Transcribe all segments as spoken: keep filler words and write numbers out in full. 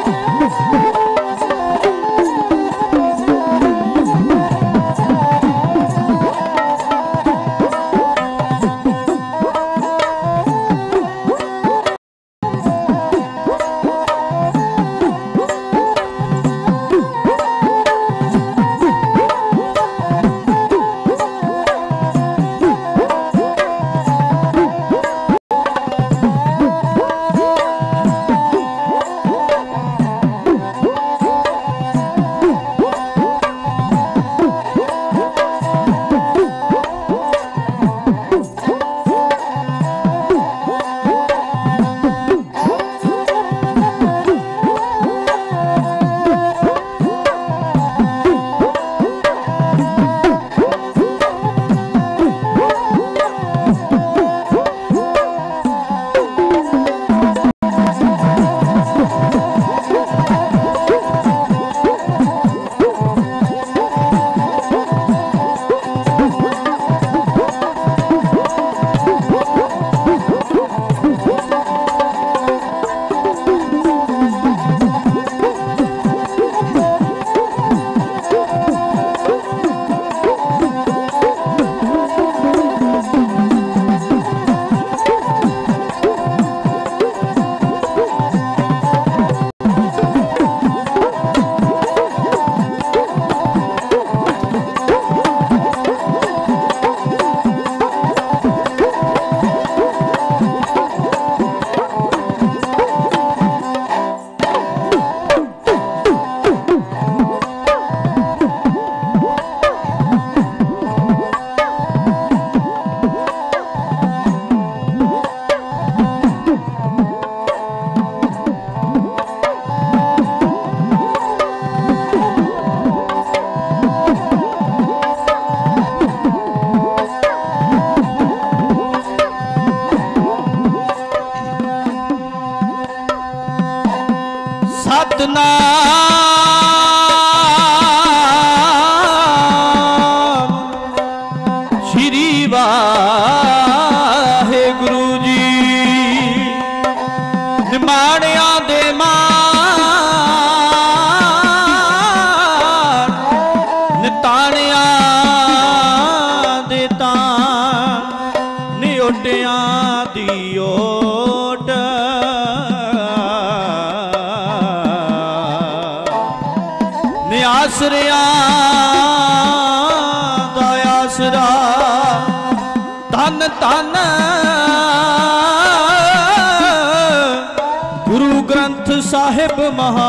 साहिब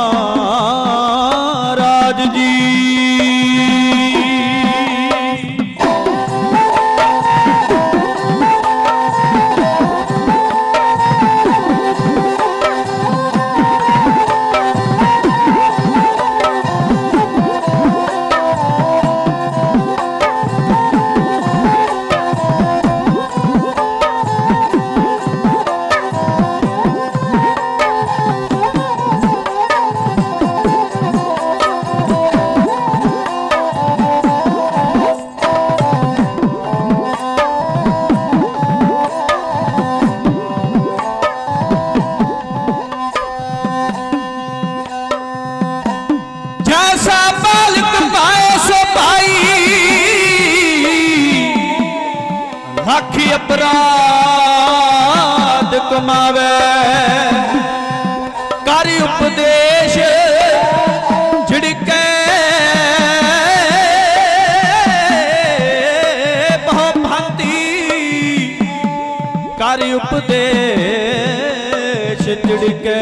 महाराज जी अपराध कमावे कर उपदेश झिड़के बहु भांति कर उपदेश झिड़के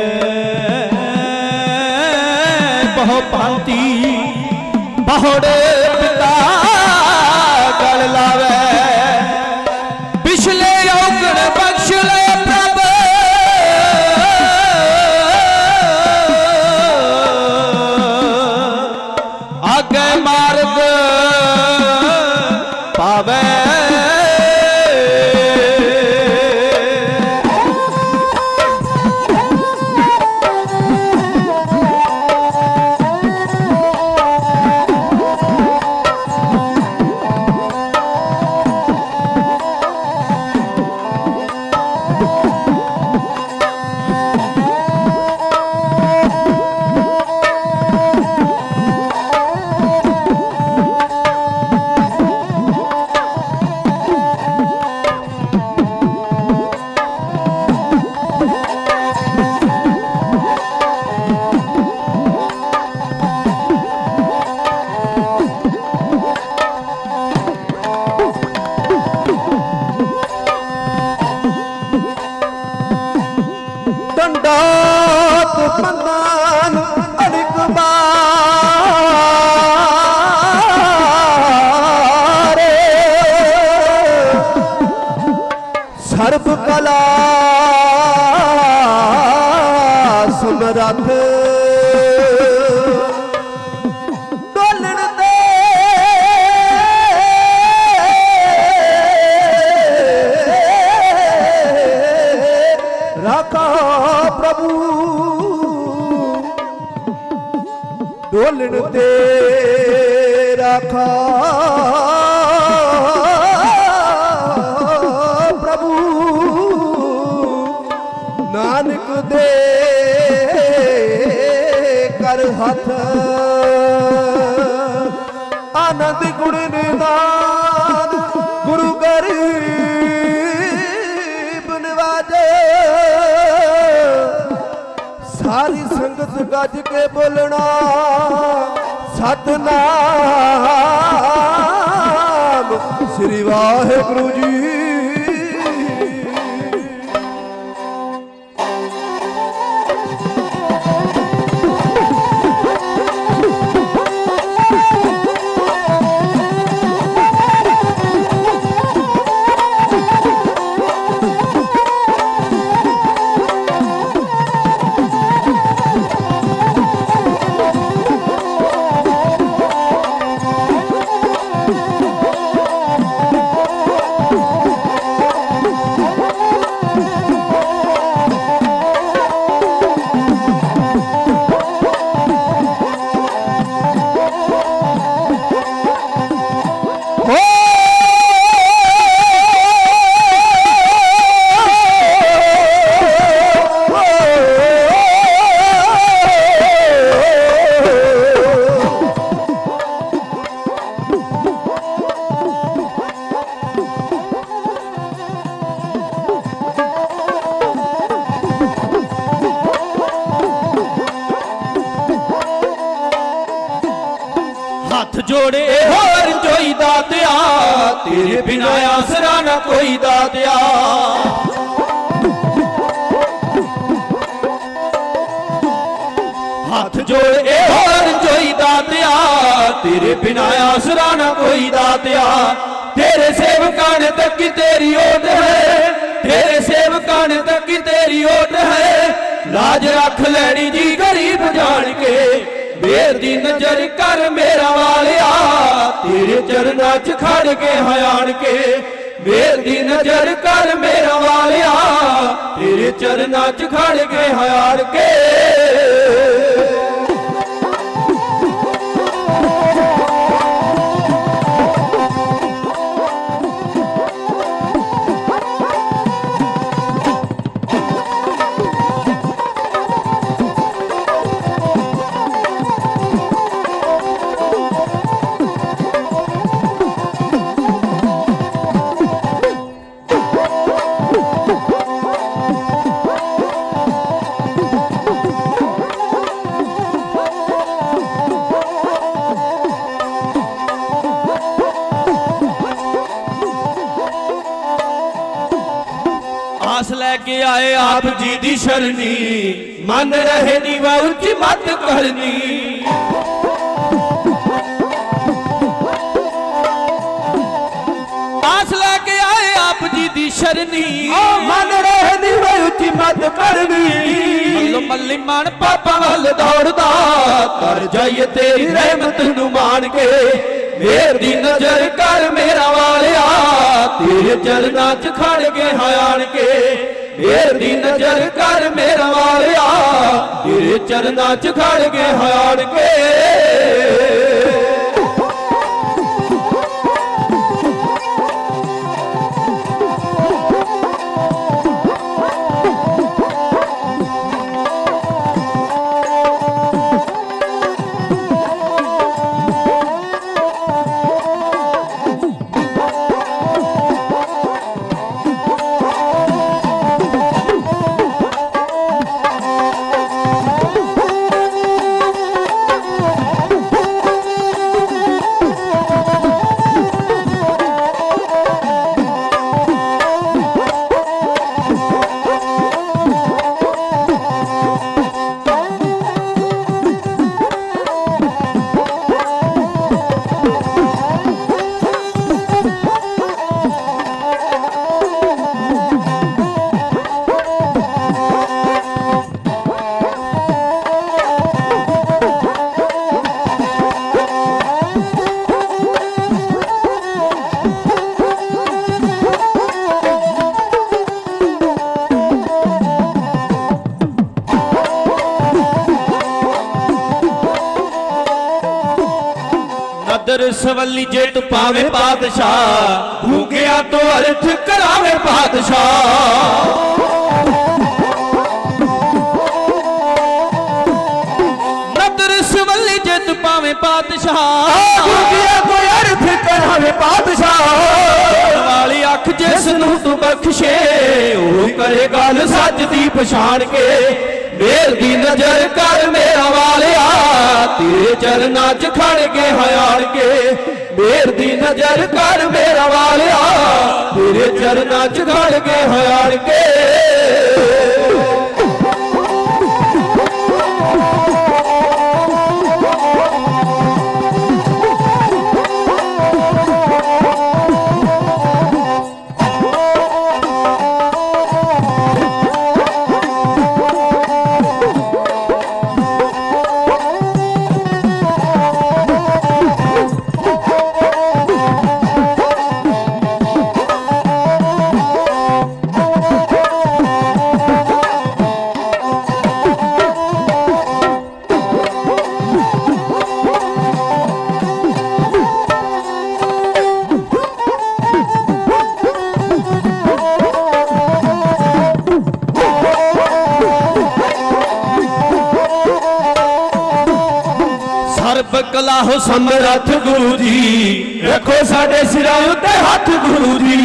बहु भांति बहुड़े पिता गल लावे पिछले औगण बख्श ले प्रभ आगे मार्ग पावे दंडात बंदन अलिक बार सर्व कला समरथ डोलन दे राखा प्रभु डोलन दे राखा प्रभु नानक दे कर हाथ आनंद गुण निदान गुरु गरीब नवाजे सारी संगत गज के बोलना सतनाम श्री वाहिगुरु जी। जोड़े होर जोई दातिया तेरे बिना आसरा ना कोई दातिया हाथ जोड़े होर जोई दातिया तेरे बिना आसरा ना कोई दातिया तेरे सेवकां ने तक तेरी ओट है तेरे सेवकां ने तक तेरी ओट है लाज रख लैनी जी गरीब जान के मेर दी नजर कर मेरा वालिया तेरे चरना च खड़ के हयान के मेर दी नजर कर मेरा वालिया तेरे चरना च खड़ के हयान के आस लैके आए आप जी दी शरणी मन रहे नी व उच्च मत करनी आस लैके आए आप जी दी शरणी मन रहे नी व उच्च मत करनी मल्लो मल्ली मन पापा वल दौड़दा कर जाइए तेरी रहमत नू मान के मेर दी नजर कर मेरा वालिया तेरे चरना च खड़ के हयान के मेर दी नजर कर मेरा वालिया तेरे चरना च खड़ के हयान के सवली जे तू पावे पातशाह भूखिया तो अर्थ करावे पातशाह पावे पातशाह भूखिया तो अर्थ करावे पातशाह वाली अख जिस नू तू बख्शे ओ करे गल सच दी पछाण के मेल दी नजर कर मेरा वालिया तेरे चरना च खड़ के हयान के मेल दी नजर कर मेरा वालिया तेरे चरना च खड़ के हयान के कला हो समर्थ गुरु जी रखो साडे सिरां उत्ते हथ गुरु जी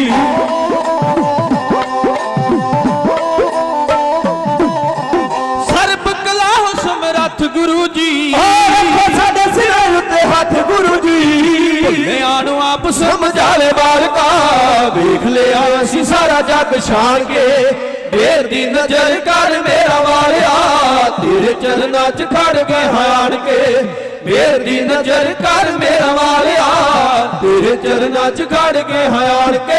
सर्ब कला हो समर्थ गुरु जी रखो साडे सिरां उत्ते हथ गुरु जी भुल्लियां आप समझा ले बालका वेख लिया असीं सारा जग छाण के देर दी नजर कर मेरा वालिया तेरे चरना च खड़ के हयान के मेर दी नजर कर मेरा वालिया तेरे चरना च खड़ के हयान के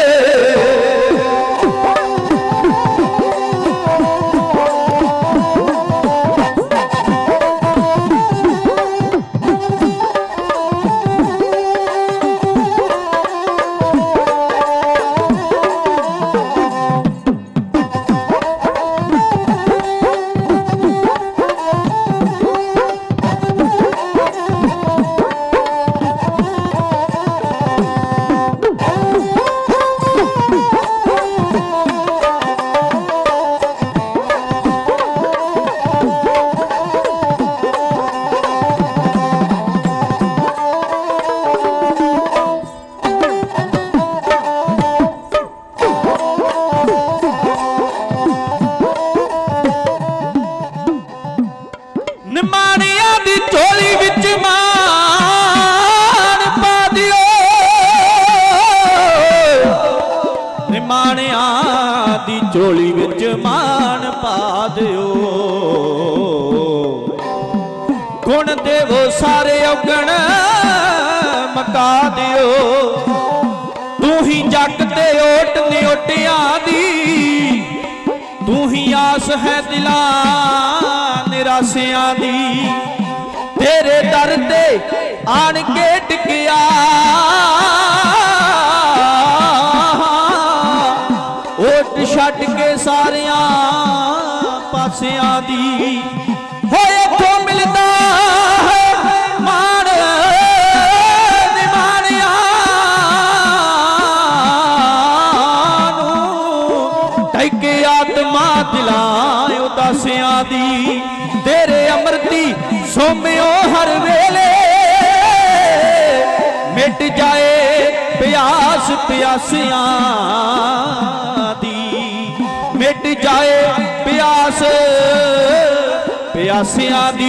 झोली विच मान पा दियो गुण देवो सारे औगण मका दियो तू ही जग ते ओट निओटियां दी तू ही आस है दिलां निरासियां दी तेरे दर ते आन के टिकिया ओट छट के सारिया पासियां दी होए तो मिलदा है मान निमानिया टैके आत्मा दिलां उदासियां दी तेरे अमृती सोम्यो हर वेले मिट जाए प्यास प्यासियां मिट जाए प्यास प्यासियां दी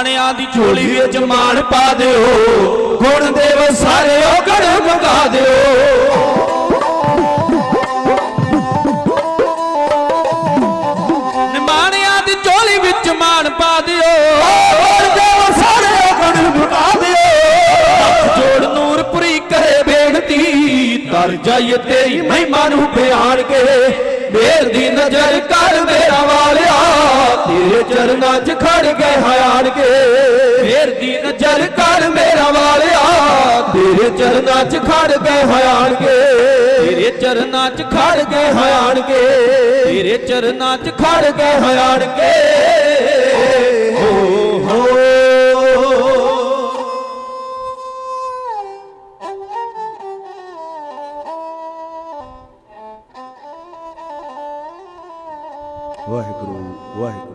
निमाणिया दी झोली विच मान पा दिओ, गुण देव सारे औगण मुका दिओ। निमाणिया दी झोली विच मान पा दिओ, गुण देव सारे औगण मुका दिओ। जोड़ नूरपुरी करे बेनती, तर जाइए तेरी महिमा नूं बयान के। मेर दी नजर कर मेरा वालिया, तेरे चरनां च खड़ गए हयान के। मेर दी नजर कर मेरा वालिया, तेरे चरनां च खड़ गए हयान के। तेरे चरनां च खड़ गए हयान के, तेरे चरनां च खड़ गए हयान के। हो हो वाहिगुरु वाहिगुरु।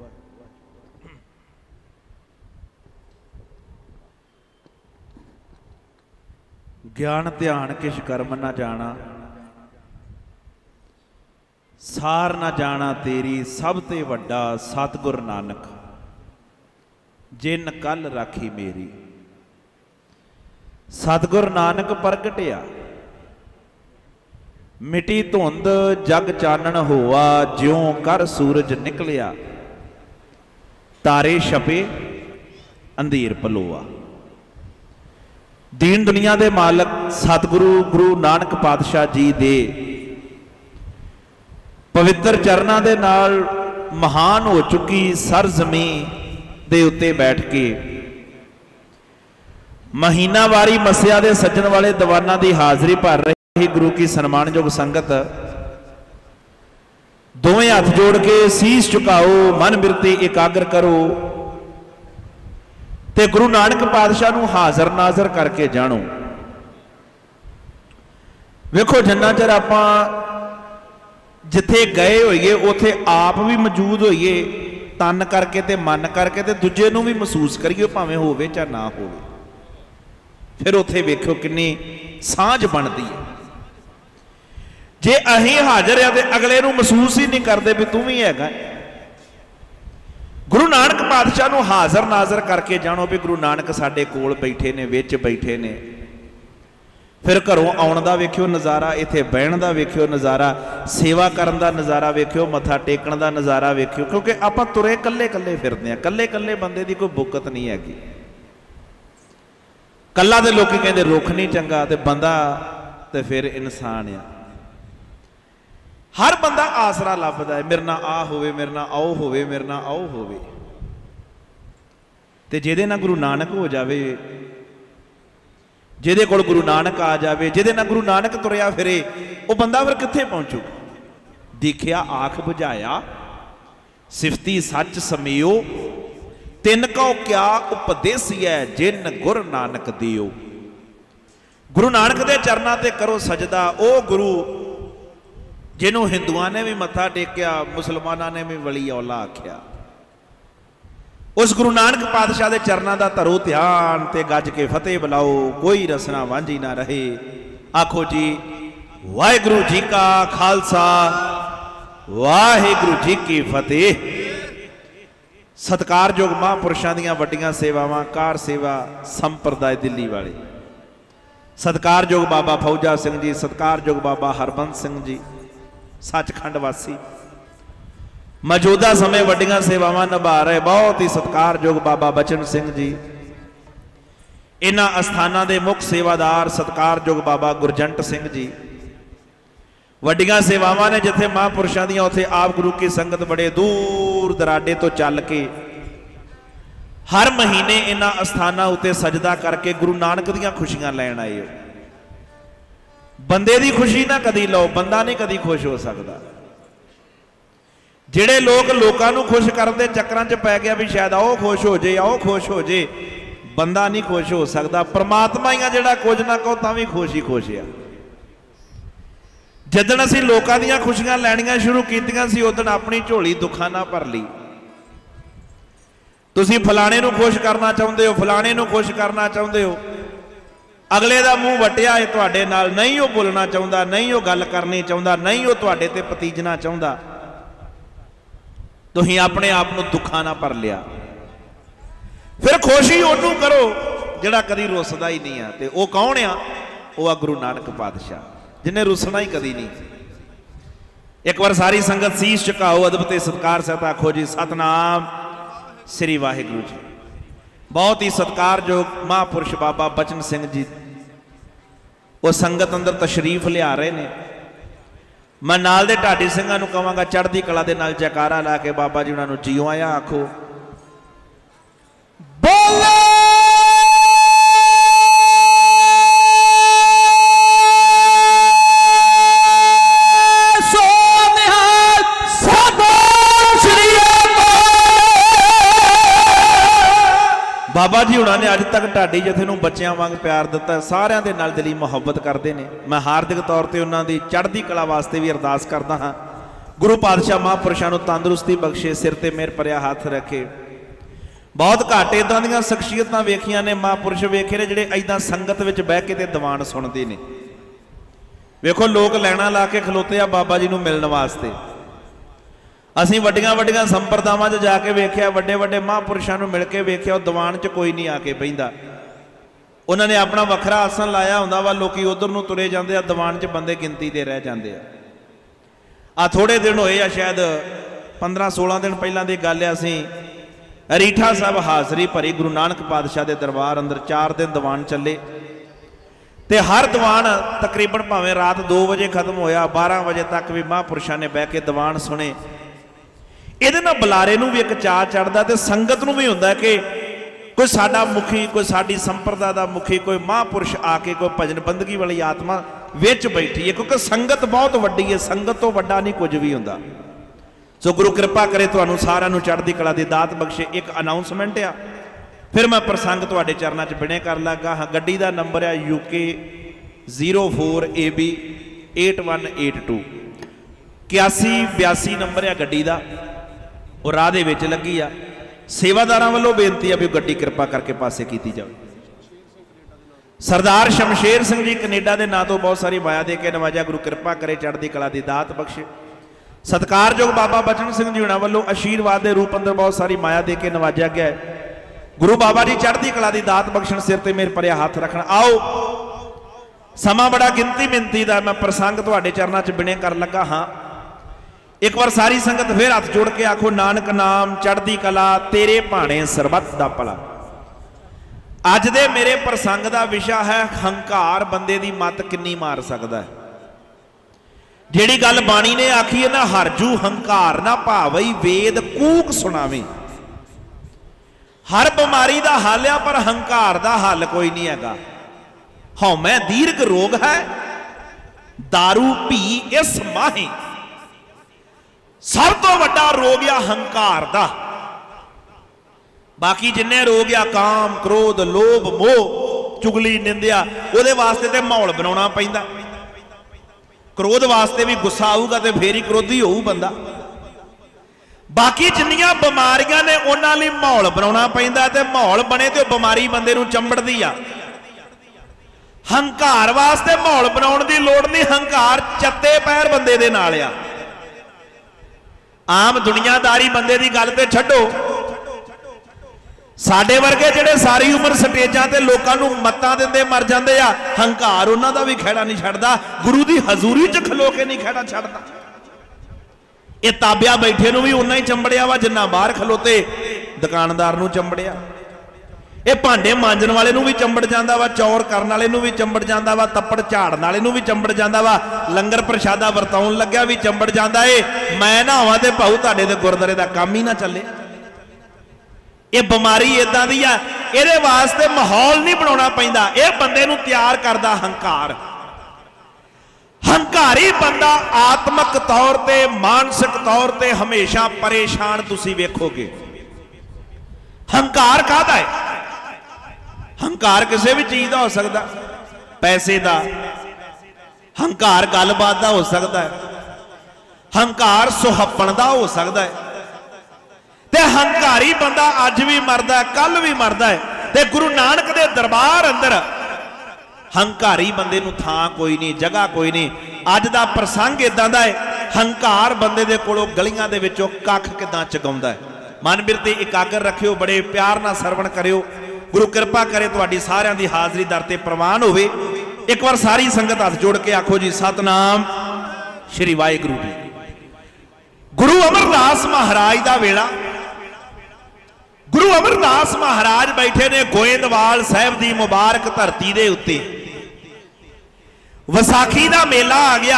ज्ञान ध्यान किश कर्म न जाना, सार न जाना तेरी सब ते वड्डा सतगुर नानक। जिन कल राखी मेरी, सतगुर नानक प्रगटिया। मिटी धुंध जग चानण होआ, ज्यों कर सूरज निकलिया। तारे छपे अंधेर पलोआ। दीन दुनिया दे मालक सतगुरु गुरु नानक पातशाह जी दे पवित्र चरनां दे नाल महान हो चुकी सरजमीन दे उत्ते बैठ के महीनावारी मस्या दे सज्जन वाले दीवाना की हाजरी भर रही गुरु की सन्मानयोग संगत, दोवें हाथ जोड़ के शीश झुकाओ, मन बिरती एकाग्र करो ते गुरु नानक पातशाह नूं हाज़र नाज़र करके जानो। वेखो जिन्ना चਿਰ आपां जिथे गए होइए उथे आप भी मौजूद होइए, तन करके ते मन करके ते दूजे नूं भी महसूस करिए, भावें होवे चाहे ना होवे। फिर उथे वेखो किन्नी सांझ बनती है। जे अहीं हाज़र आ ते अगले नूं महसूस ही नहीं करते भी तू भी हैगा। गुरु नानक पातशाह नूं हाज़र नाज़र करके जानो भी गुरु नानक साडे कोल बैठे ने, विच बैठे ने। फिर घरों आउण दा वेखियो नज़ारा, इत्थे बहण दा वेखियो नज़ारा, सेवा करन दा नज़ारा वेखियो, मत्था टेकण दा नज़ारा वेखियो। क्योंकि आपां तुरे कल्ले कल्ले फिरदे आ, कल्ले कल्ले बंदे दी कोई बुकत नहीं हैगी। कल्ला ते लोकी कहंदे रुख नहीं चंगा, ते बंदा ते फिर इंसान आ। हर बंदा आसरा लभदा है, मेरे नाल आ होवे, मेरे नाल आओ होवे, मेरे नाल आओ होवे। ते जिहदे नाल गुरु नानक हो जावे, जिहदे कोल गुरु नानक आ जावे, जिहदे नाल गुरु नानक तुरिया फिरे, वो बंदा फिर कित्थे पहुंचूगा। देखिया आख बुझाया, सिफती सच समियो, तिन को क्या उपदेसिया, जिन गुरु नानक दियो। गुरु नानक दे चरनां ते करो सजदा। ओ गुरु जिन्हों हिंदुआ ने भी मत्था टेकिया, मुसलमाना ने भी वली औला आख्या, उस गुरु नानक पातशाह के चरणों का धरो ध्यान ते गज के फतेह बुलाओ, कोई रसना वांझी ना रहे। आखो जी वाहिगुरु जी का खालसा, वाहिगुरु जी की फतेह। सत्कारयोग महापुरुषों दी वड्डियां सेवावां, कार सेवा संप्रदाय दिल्ली वाले, सत्कारयोग बाबा फौजा सिंह जी, सत्कारयोग बाबा हरबंस सिंह जी सचखंड वासी, मौजूदा समय वड्डियां सेवावां निभा रहे बहुत ही सत्कारयोग बाबा बचन सिंह जी। इन्हां अस्थानां दे मुख सेवादार सत्कारयोग बाबा गुरजंट सिंह जी। वड्डियां सेवावां ने जिथे महापुरुषों दी, उत्थे आप गुरु की संगत बड़े दूर दराडे तो चल के हर महीने इन्हां अस्थानां उत्ते सजदा करके गुरु नानक दीयां खुशियां लैण आए हो। बंदे दी खुशी ना कदी लो, बंदा नहीं कदी खुश हो सकता। जिहड़े लोग लोकां नूं खुश करन दे चक्करां च पै गया भी शायद आओ खुश हो जाए, आओ खुश हो जाए, बंदा नहीं खुश हो सकता। परमात्मा ही आ जिहड़ा कुछ ना कहो तां भी खुश ही खुश आ। जिदण असीं लोकां दीयां खुशियां लैणियां शुरू कीतियां सी, उदण अपनी झोली दुखां नाल भर लई। तुसीं फलाणे नूं खुश करना चाहुंदे हो, फलाणे नूं खुश करना चाहुंदे हो, अगले का मूँह वटिया है तुहाडे नाल, नहीं वो बोलना चाहता, नहीं वो गल करनी चाहता, नहीं वो तुहाडे ते पतीजना चाहता। तुसीं अपने आप को दुखा ना भर लिया। फिर खुशी ओनू करो जिहड़ा कदी रुसदा ही नहीं आ। ते वो कौन आ? वो आ गुरु नानक पातशाह, जिन्हें रुसना ही कदी नहीं। एक बार सारी संगत शीश झुकाओ, अदब ते सत्कार सहित आखो जी सतनाम श्री वाहिगुरू जी। बहुत ही सत्कारयोग महापुरुष बाबा बचन सिंह जी वो संगत अंदर तशरीफ लिया रहे ने। मैं नाल दे ढाडी सिंघां नूं कहांगा चढ़दी कला दे नाल जयकारा ला के बाबा जी उन्हां नूं जीओ आया आखो। बोले बाबा जी उन्होंने अज तक ढाडी जथे नूं बच्चों वांग प्यार दिता, सारियां दे नाल दिली मुहब्बत करते हैं। मैं हार्दिक तौर पर उन्होंने चढ़दी कला वास्ते भी अरदास करता हाँ, गुरु पातशाह महापुरुषों नूं तंदुरुस्ती बख्शे, सिर ते मेहर भरिया हाथ रखे। बहुत घाट इदां दीयां शख्सियतां वेखियां ने, महापुरुष वेखे ने जिहड़े इदां संगत विच बह के ते दीवान सुणदे ने। वेखो लोग लैणा ला के खलोते आ बाबा जी नूं मिलण वास्ते। असीं वड्डियां वड्डियां संप्रदावां 'च जाके वेख्या, वड्डे वड्डे महापुरुषां नूं मिल के वेख्या, दीवान 'च कोई नहीं आके बहिंदा। उन्होंने अपना वखरा आसन लाया हुंदा वा, लोकी उधर नूं तुरे जांदे आ, दीवान 'च बंदे गिनती ते रह जांदे आ। आ थोड़े दिन होए आ, शायद पंद्रह सोलह दिन पहलां दी गल आ, असीं रीठा साहब हाज़री भरी गुरु नानक पातशाह के दरबार अंदर। चार दिन दीवान चले ते हर दीवान तकरीबन भावें रात दो बजे खत्म होया, बारह बजे तक भी महापुरुषों ने बह के दीवान सुने। ਇਹਦੇ ਨਾਲ ਬੁਲਾਰੇ ਨੂੰ भी एक चाह चढ़ता, तो संगत ਨੂੰ भी ਹੁੰਦਾ कि कोई साडा मुखी, कोई साडी संप्रदा दा मुखी, कोई महापुरुष आके कोई भजन बंदगी वाली आत्मा विच बैठी है, क्योंकि संगत बहुत वड्डी है, संगत तो वड्डा नहीं कुछ भी हुंदा। सो गुरु कृपा करे तुहानूं सारिआं नूं चढ़दी कला दी दात बख्शे। एक अनाउंसमेंट आ, फिर मैं प्रसंग तुहाडे चरनां च बिणे कर लगा हाँ। गड्डी दा नंबर है UK zero four A B eight one eight two, इक्यासी बयासी नंबर है गड्डी दा, और राह दे विच लगी आ। सेवादारां वल्लों बेनती है भी गड्डी कृपा करके पासे कीती जाए। सरदार शमशेर सिंह जी कनेडा के नां तो बहुत सारी माया दे के नवाजा, गुरु कृपा करे चढ़दी कला दी दात बख्शे। सत्कारयोग बाबा बचन सिंह जी उन्हां वल्लों आशीर्वाद के रूप अंदर बहुत सारी माया दे के नवाजा गया है। गुरु बाबा जी चढ़दी कला दी दात बख्शण, सिर ते मेहर भरिया हाथ रखण। आओ समा बड़ा गिनती मिनती दा, मैं प्रसंग तुहाडे चरनां च बिणे कर लगा हाँ। एक बार सारी संगत फिर हाथ जोड़ के आखो, नानक नाम चढ़दी कला तेरे भाणे सरबत दा भला। अज दे मेरे प्रसंग का विषय है हंकार बंदे दी मत किन्नी मार सकता है। जिहड़ी गल बाणी ने आखी है ना, हरजू हंकार ना भावई वेद कूक सुनावे। हर बीमारी का हल है, पर हंकार का हल कोई नहीं हैगा। हौमै दीर्घ रोग है, दारू पी इस माही। सब तो वड्डा रोग आ हंकार दा। बाकी जिन्ने रोग आ काम क्रोध लोभ मोह चुगली निंदिया, उहदे वास्ते ते माहौल बनाउणा पैंदा। क्रोध वास्ते भी गुस्सा आऊगा तो फिर ही क्रोधी होऊ बंदा। बाकी जिन्नियां बीमारियां ने उन्हां लई माहौल बनाउणा पैंदा, ते माहौल बने तो बीमारी बंदे नूं चंबड़दी आ। हंकार वास्ते माहौल बनाउण दी लोड़ नहीं, हंकार चत्ते पैर बंदे दे नाल आ। आम दुनियादारी बंदे की गल तो छड्डो, साडे वर्गे जिहड़े सारी उम्र स्टेजां ते लोकां नूं मत्तां दिंदे मर जांदे आ, हंकार उन्हां दा भी खैड़ा नहीं छड्डदा। गुरु की हजूरी च खलो के नहीं खैड़ा छड्डदा। ये ताबिया बैठे नूं भी उन्ना ही चंबड़िया वा जिन्ना बाहर खलोते दुकानदार नूं चंबड़िया। ये भांडे मांजण वाले नूं भी चंबड़ जांदा वा, चौर करन वाले नूं भी चंबड़ जांदा वा, तप्पड़ झाड़न वाले नूं भी चंबड़ जांदा वा, लंगर प्रशादा वरताउण लग्या भी चंबड़ जांदा है। मैं ना होवां ते भाऊ तुहाडे ते गुरद्वारे दा काम ही ना चले। ये बीमारी इदां दी आ, इहदे वास्ते माहौल नहीं बनाउणा पैंदा, ये बंदे नूं तैयार करदा हंकार। हंकारी बंदा आत्मक तौर ते मानसिक तौर ते हमेशा परेशान तुसीं वेखोगे। हंकार काहदा है? हंकार किसी भी चीज का हो सकता, पैसे का हंकार, गलबात का हो सकता है, हंकार सुहप्पण का हो सकता है। ते हंकारी बंदा अज भी मरदा है, कल भी मरदा है। ते गुरु नानक दे दरबार अंदर हंकारी बंदे नूं थां कोई नहीं, जगह कोई नहीं। अज दा प्रसंग इदां दा है, हंकार बंदे दे कोलों गलियां दे विचों कख किदां चगाउंदा है। मन बिरते एकागर रखियो, बड़े प्यार नाल सरवण करियो। गुरु कृपा करे तुहाडी सारियां दी हाज़री दर ते प्रवान होवे। एक बार सारी संगत हाथ जोड़ के आखो जी सतनाम श्री वाहिगुरू जी। गुरु अमरदास महाराज दा वेला। गुरु अमरदास महाराज बैठे ने गोइंदवाल साहब दी मुबारक धरती दे उत्ते। वसाखी दा मेला आ गया।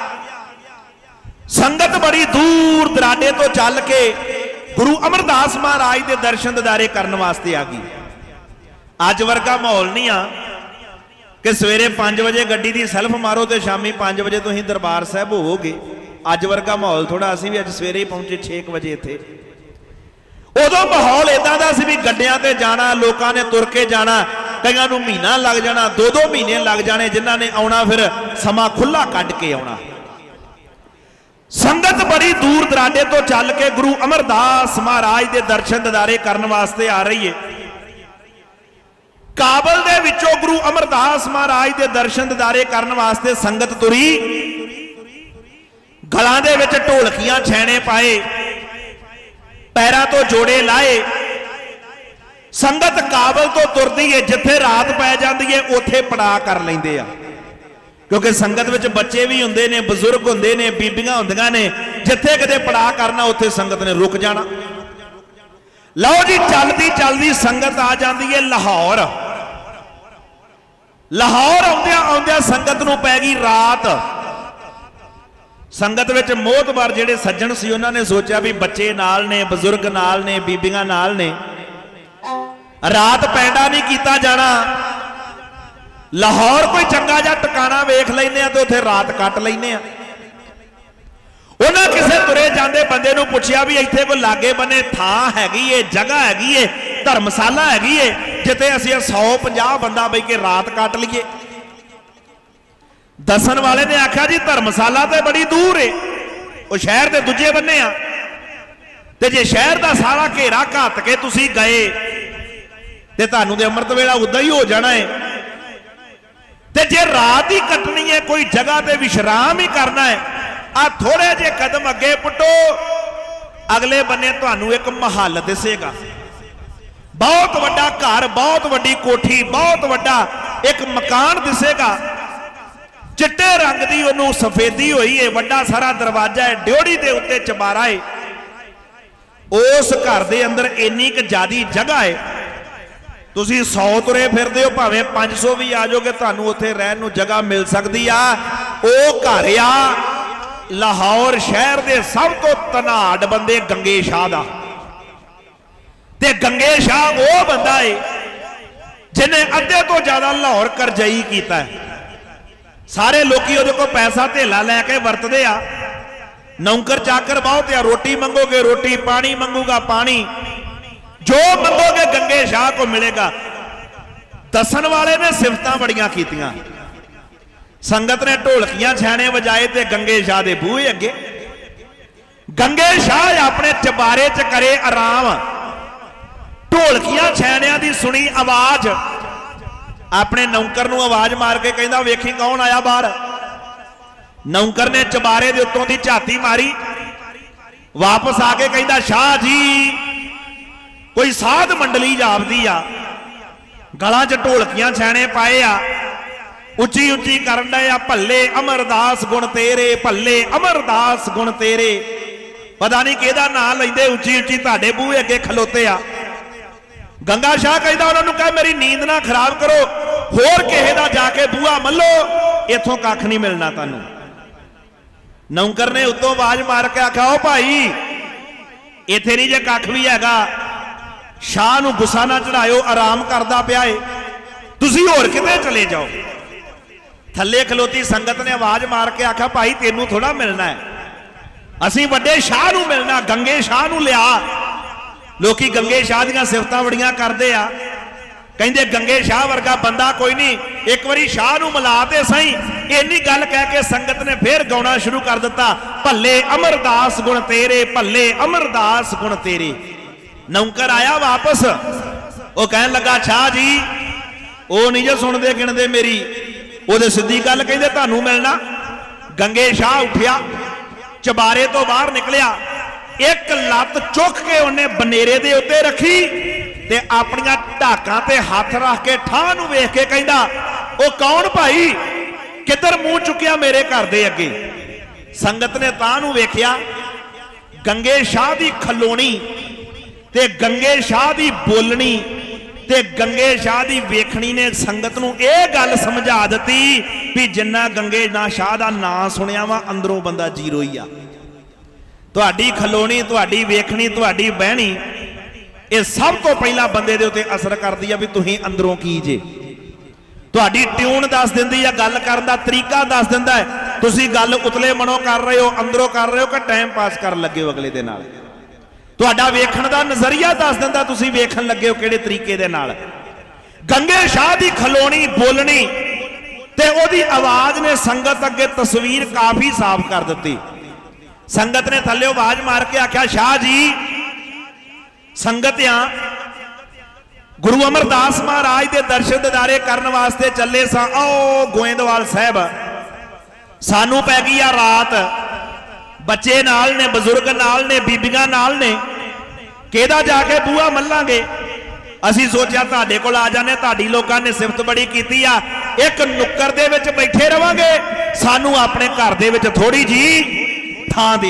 संगत बड़ी दूर दराडे तो चल के गुरु अमरदास महाराज के दर्शन दीदारे करने वास्ते आ गई। अज वर्गा माहौल नहीं आ कि सवेरे पांच बजे गड्डी की सैल्फ मारो तो शामी पांच बजे तो ही दरबार साहब होवोगे। अज वर्गा माहौल थोड़ा, असीं भी अज सवेरे ही पहुंचे छे बजे इत्थे। उदों माहौल इदां दा सी भी गड्डियां ते जाना, लोकां ने तुर के जाना, कईयां नूं महीना लग जाना, दो दो महीने लग जाने, जिन्हां ने आउणा फिर समा खुला कढ के आउणा। संगत बड़ी दूर दराडे तो चल के गुरु अमरदास महाराज के दर्शन दीदारे करने वास्ते आ रही है। काबल दे विचों गुरु अमरदास महाराज के दर्शन दीदारे करने वास्ते संगत तुरी। गलां दे विच ढोलकियां छैने पाए, पैरां तो जोड़े लाए। संगत काबल तो तुरदी है, जिथे रात पै जाती है उत्थे पड़ा कर लैंदे आ। क्योंकि संगत विच बच्चे भी हुंदे ने, बजुर्ग हुंदे ने, बीबियां हुंदियां ने, जिथे किते पड़ा करना उत्थे संगत ने रुक जाना। लो जी चलदी चलदी संगत आ जाती है लाहौर। लाहौर आउंदियां आउंदियां संगत नूं पै गई रात। संगत विच मोहतबर जिहड़े सज्जण सी उन्हां ने सोचा भी बच्चे नाल ने, बजुर्ग नाल ने, बीबियां नाल ने, रात पैंडा नहीं कीता जाना। लाहौर कोई चंगा जा टिकाणा वेख लैंदे आ ते उत्थे रात कट लैंदे आ। उन्हें किसी तुरे जाते बंदे नूं पुछया भी इत्थे कोई लागे बने थां हैगी है, जगह हैगी है, धर्मशाला हैगी है, जिथे असीं सौ पचास बंदा बह के रात कट लीए। दसन वाले ने आख्या जी धर्मशाला तो बड़ी दूर है, वो शहर के दूजे बन्ने आ, ते जे शहर का सारा घेरा घत के तुसीं गए ते तुहानूं ते अमृत वेला उदां ही हो जाना है। ते जे रात ही कटनी है, कोई जगह ते विश्राम ही करना है, आ थोड़े जे कदम अगे पुटो, अगले बन्ने तुहानूं एक महल दिसेगा। बहुत वड्डा घर, बहुत वड्डी कोठी, बहुत वड्डा एक मकान दिसेगा। चिट्टे रंग दी उन्होंने सफेदी हुई है, वड्डा सारा दरवाजा है, ड्योड़ी दे उत्ते चबारा है। उस घर दे अंदर इन्नी क ज्यादा जगह है, तुसी सौ तुरे फिरदे हो, भावें पांच सौ भी आ जाओगे, तुहानूं उत्थे रहन नूं जगह मिल सकती आ। ओ घर आ लाहौर शहर दे सब तो धनाड़ बंदे गंगे शाह दा। ते गंगे शाह वो बंदा है जिन्हें अद्धे तो ज्यादा लाहौर करजई कीता है। सारे लोकी उहदे कोल पैसा धेला लैके वरतदे आ। नौकर चाकर बहुत आ, रोटी मंगोगे रोटी, पानी मंगूगा पानी, जो मंगोगे गंगे शाह को मिलेगा। दसन वाले ने सिफतां बड़ियां कीतियां। संगत ने ढोलकियां छैने वजाए ते गंगे शाह दे बूहे अगे। गंगे शाह अपने चबारे च करे आराम, ढोलकियां छैनियां दी सुनी आवाज, अपने नौकर नूं आवाज मार के कहंदा वेखी कौन आया बाहर। नौकर ने चबारे दे उत्तों दी झाती मारी, वापस आके कहंदा शाह जी कोई साध मंडली जापदी आ, गलां च ढोलकियां छैने पाए आ, उची उची करन डे आ, भल्ले अमरदास गुण तेरे, भल्ले अमरदास गुण तेरे। पता नहीं किहदा नाम लैंदे, उची उची तुहाडे बूहे अगे खलोते आ। गंगा शाह कहता उन्होंने कहा मेरी नींद ना खराब करो, होर किसे दा जाके बूहा मल्लो, इथों कख नहीं मिलना तुहानूं। नौकर ने उत्तों आवाज मार के आख्या ओ भाई इत्थे नहीं जे कख भी हैगा, शाह नूं गुस्सा ना चढ़ाओ, आराम करदा पिया है, तुसीं होर किते चले जाओ। थल्ले खलोती संगत ने आवाज मार के आख्या भाई तेनू थोड़ा मिलना है, असीं वड्डे शाह नूं मिलना, गंगे शाह नूं लिया। लोकी गंगे शाह दीयां सिफतां बड़ियां करदे आ, कहंदे गंगे शाह वर्गा बंदा कोई नहीं, एक बारी शाह नूं मिला ते सही। इन्नी गल कह के संगत ने फिर गाउणा शुरू कर दिता, भल्ले अमरदास गुण तेरे, भल्ले अमरदास गुण तेरे। नौकर आया वापस, वो कहन लगा शाह जी वो नहीं जो सुनते गिणदे मेरी, वो सीधी गल कहंदे तुहानूं मिलना। गंगे शाह उठिया, चबारे तो बाहर निकलिया, एक लत्त चुक के उन्हें बनेरे दे उत्ते रखी ते अपनियां ढाकां ते हथ रख के थां नूं वेख के कहंदा ओ कौन भाई किधर मूंह चुकिया मेरे घर दे अगे। संगत ने तां नूं वेखिया गंगे शाह दी खलोनी ते गंगे शाह दी बोलनी ते गंगे शाह दी वेखणी ने संगत नूं यह गल समझा दी भी जिन्ना गंगे ना शाह दा नाम सुनिया वा अंदरों बंदा जीरो ही आ। तुहाडी खलोनी तुहाडी वेखणी तुहाडी बहनी ये सब तो पहला बंदे दे उत्ते असर करदी आ भी तुसीं अंदरों की जे। तुहाडी ट्यून दस दिंदी आ, गल करन दा तरीका दस दिंदा है तुसीं गल उतले मनो कर रहे हो अंदरों कर रहे हो कि टाइम पास कर लगे हो अगले दे नाल। तुहाडा वेखण दा नज़रिया दस दिंदा तुसीं वेखण लगे हो किहड़े तरीके दे नाल। गंगे शाह दी खलोनी बोलनी ते ओदी आवाज ने संगत अगे तस्वीर काफी साफ कर दी। संगत ने थल्ले आवाज मार के आख्या शाह जी संगत आ गुरु अमरदास महाराज के दर्शन दिदारे करने वास्ते चले सा ओ गोइंदवाल साहब सानू पै गई आ रात बच्चे नाल ने बजुर्ग नाल ने बीबियां नाल ने केदा जाके बूहा मल्लांगे। असी सोचा तुहाडे कोल आ जाने तुहाडी लोकां ने सिफत बड़ी कीती आ एक नुक्कर दे विच बैठे रवांगे सानू अपने घर दे विच थोड़ी जी थां दे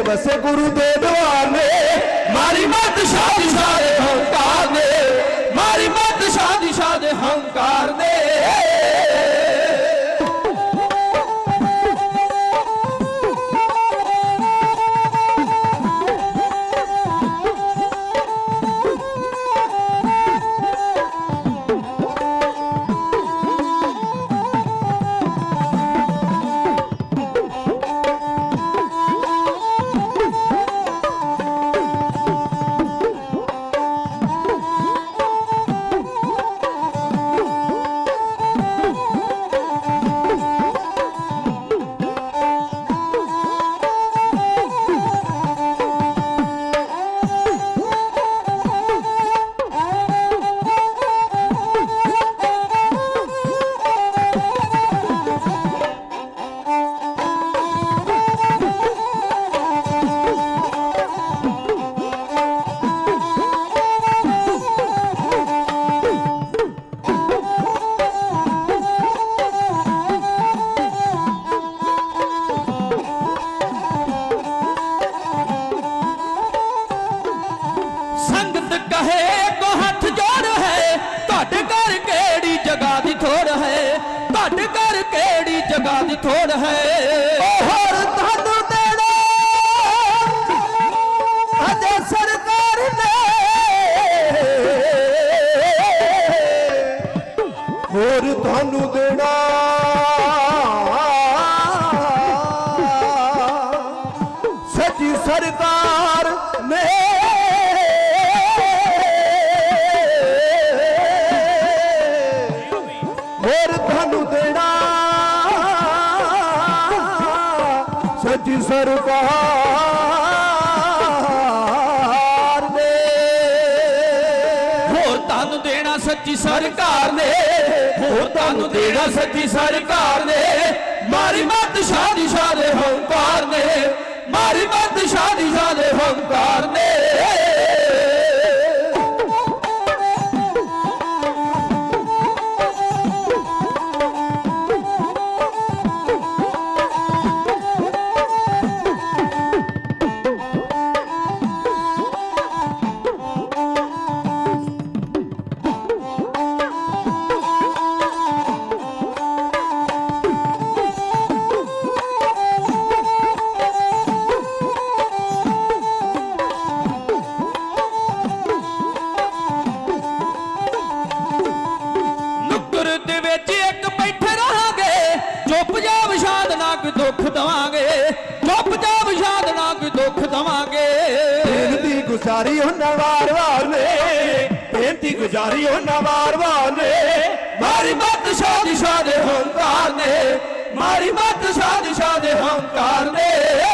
बसे गुरु दे द्वार ने मारी मत शादी शादे हंकार ने मारी मत शादी शादे हंकार ने जगह दी थोड़ है और थानू देना अजे सरकार ने और थानू देना सच्ची सरकार ने और थानू देना सच्ची सरकार ने होर तानू देना सच्ची सरकार ने होर तानू देना सच्ची सरकार ने मारी मत शादी शादे हंकार ने मारी मत शादी शादे हंकार ने दुख दवांगे चुप जा विषाद ना कोई दुख दवांगे बेनती गुजारी होना वार वार ने बेनती गुजारी होना वार वार ने मारी मत शादी शादे हंकार ने मारी मत शादी शादे हंकार ने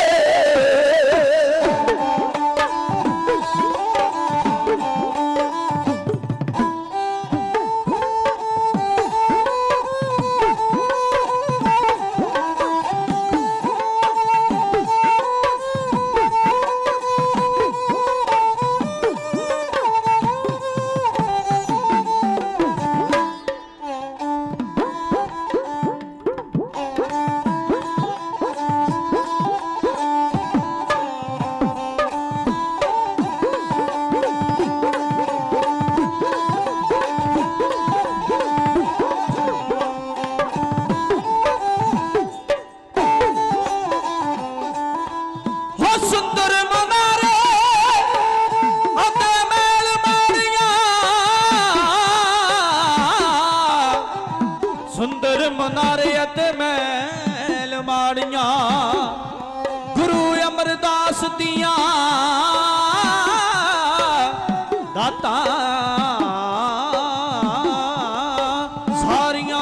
गुरु अमरदास दिया दाता सारिया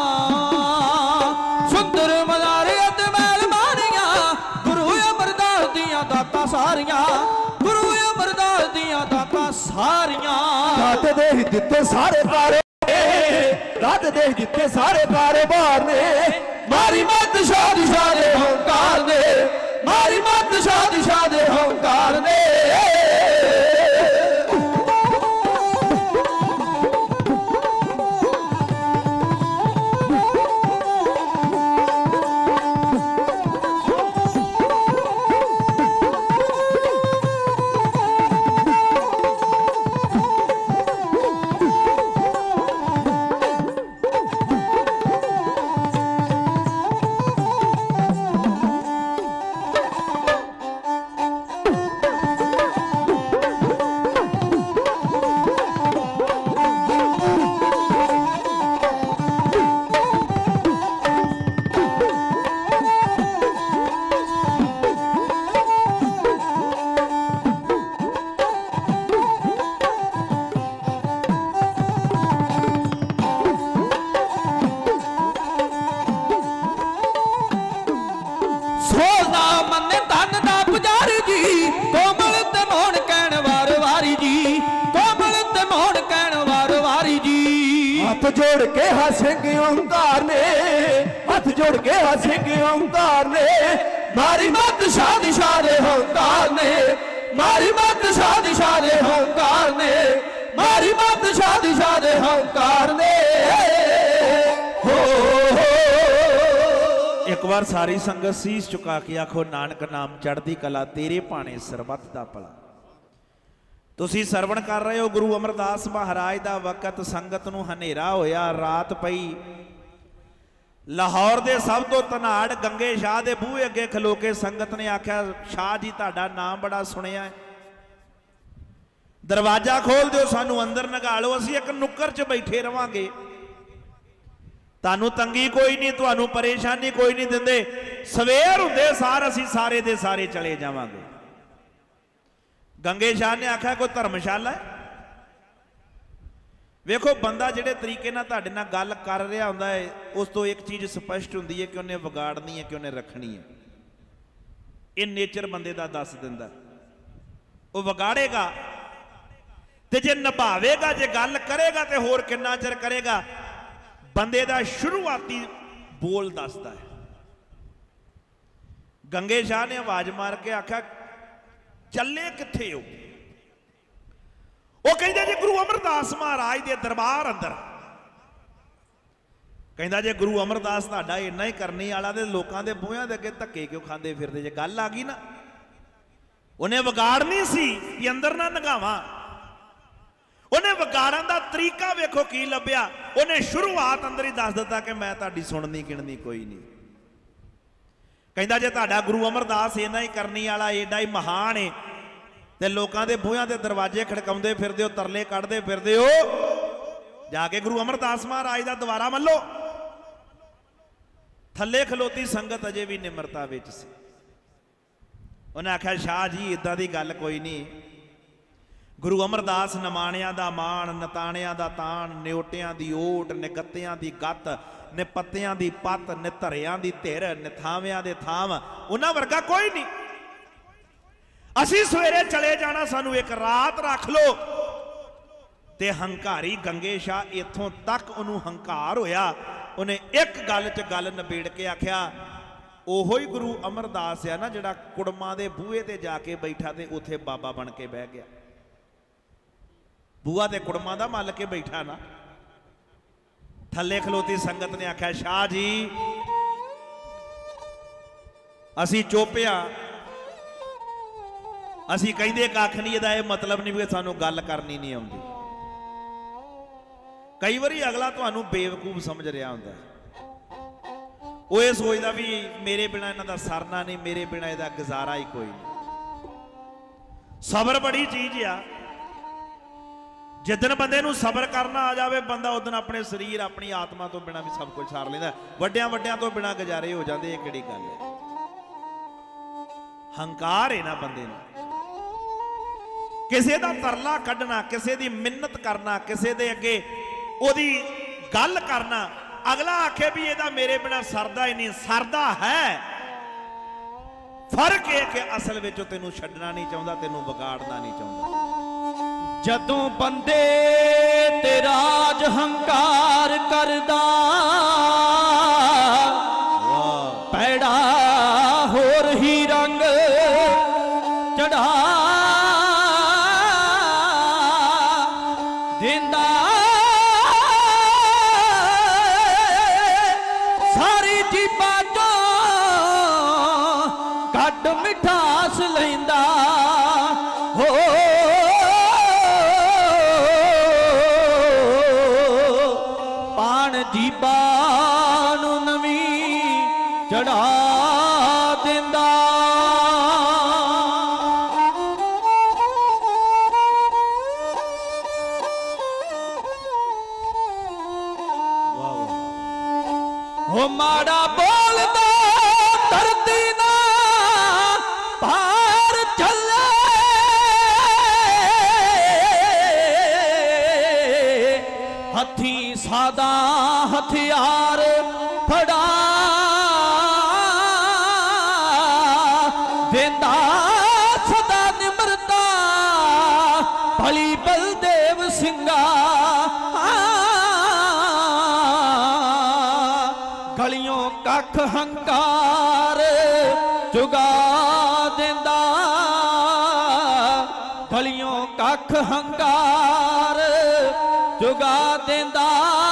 सुंदर मनारे महल मारिया गुरु अमरदास दिया दाता सारिया गुरु अमरदास दिया दाता सारिया दाते दे दिते सारे पारे दाते दे दिते सारे पारे बार ने मारी मत शादी शादे हंकार ने मारी मत शादी शादे हंकार ने हथ जोड़ के हंसेंगे ओंकार ने, हथ जोड़ के हंसेंगे ओंकार ने, मारी मत शादी शादे हंकार ने, मारी मत शादी शादे हंकार ने, मारी मत शादी शादे हंकार ने। हो हो एक बार सारी संगत शीश चुका के आखो नानक नाम चढ़दी कला तेरे भाने सरबत दा भला। तुसी सरवण कर रहे हो गुरु अमरदास महाराज दा वकत संगत नूं हनेरा होया रात पई। लाहौर दे सब तो धनाड़ गंगे शाह दे बूहे अगे खलो के संगत ने आख्या शाह जी तुहाडा नाम बड़ा सुनिया है, दरवाजा खोल दिओ सानू अंदर नगा लो, असीं एक नुक्कर च बैठे रवांगे, तानू तंगी कोई नहीं, तुहानू परेशानी कोई नहीं दिंदे, सवेर हुंदे सार असीं सारे दे सारे चले जावांगे। गंगे शाह ने आख्या कोई धर्मशाला है? वेखो बंदा जिहड़े तरीके नाल तुहाडे नाल गल कर रहा हुंदा है उस तो एक चीज़ स्पष्ट हुंदी है कि उन्हें विगाड़नी है कि उन्हें रखनी है। ये नेचर बंदे दा दस दिंदा, वो विगाड़ेगा ते जे निभावेगा, जे गल करेगा ते होर किन्ना चिर करेगा। बंदे दा शुरुआती बोल दसदा है। गंगे शाह ने आवाज मार के आख्या चले किथे हो? वो कहंदे जी गुरु अमरदास महाराज दे दरबार अंदर। कहंदा जे गुरु अमरदास तुहाडा इन्ना ही करने वाला ते लोकां दे बूहियां दे अगे धक्के क्यों खांदे फिरदे? जे गल आ गई ना उन्हें विगाड़नी सी कि अंदर ना नगावां, उन्हें विगाड़न दा तरीका वेखो की लभ्या। उन्हें शुरुआत अंदर ही दस दिता कि मैं तुहाडी सुननी गिणनी कोई नहीं। कहंदा जे तुहाडा गुरु अमरदास इन्ना ही करनी वाला एडा ही महान है ते लोकां दे बूहियां दे दरवाजे खड़काउंदे फिरदे हो, तरले कढ़दे फिरदे हो, जाके गुरु अमरदास महाराज दा द्वारा मल्लो। थल्ले खलोती संगत अजे भी निमरता विच सी। उन्हें आख्या शाह जी इदां दी गल कोई नहीं, गुरु अमरदास नमाणिया दा मान, नताणिया दा तान, न्योटियां दी ओट, निगत्तियां दी गत, ने पत्तियां दी पत, ने धरियां दी धिर, ने थावियां दे थाव, उन्हां वर्गा कोई नहीं। असीं सवेरे चले जाना, सानू एक रात रख लो। ते हंकारी गंगे शाह इत्थों तक उन्होंने हंकार होया, उन्हें एक गल च गल नबेड़ के आख्या ओहो ही गुरु अमरदास है ना जिहड़ा कुड़मां दे बूहे ते जाके बैठा ते उत्थे बाबा बन के बह गया। बूहा ते कुड़मां दा मल के बैठा ना। थल्ले खलोती संगत ने आख्या शाह जी असी चोपिया, असी कहंदे कख नहीं, इहदा यह मतलब नहीं भी सानू गल करनी नहीं आउंदी। कई बारी अगला तुहानू बेवकूफ समझ रहा हुंदा, वो ये सोचदा भी मेरे बिना इन्हां दा सरना नहीं, मेरे बिना इहदा गुजारा ही कोई नहीं। सबर बड़ी चीज आ। जिदन बंदे नूं सबर करना आ जाए बंदा उदन अपने शरीर अपनी आत्मा तो बिना भी सब कुछ सार लैंदा। वड्डियां वड्डियां तो बिना गुजारे हो जाते। ये किहड़ी गल है? हंकार है ना बंदे नूं, किसी दा तरला कढ़ना, किसी दी मिन्नत करना, किसी दे अगे ओदी गल करना, अगला आखे भी एदा मेरे बिना सरदा ही नहीं। सरदा है, फर्क है कि असल विच तेनू छड्डना नहीं चाहुंदा, तेनू बिगाड़ना नहीं चाहुंदा। जदों बंदे ते राज हंकार करदा पैड़ा होर ही रंग चढ़ा दिंदा, सारी जीबां चों कट मिठास लैंदा। हो जीबां नूं नवीं चढ़ा दिंदा। हो माड़ा बोलदा धरती ना पार चले, हथी सादा हथियार फड़ा देंदा सदा निमरता भली बलदेव सिंगा। गलियों कख हंकार जुगा देंदा, गलियों कख हंकार जुगा देंदा।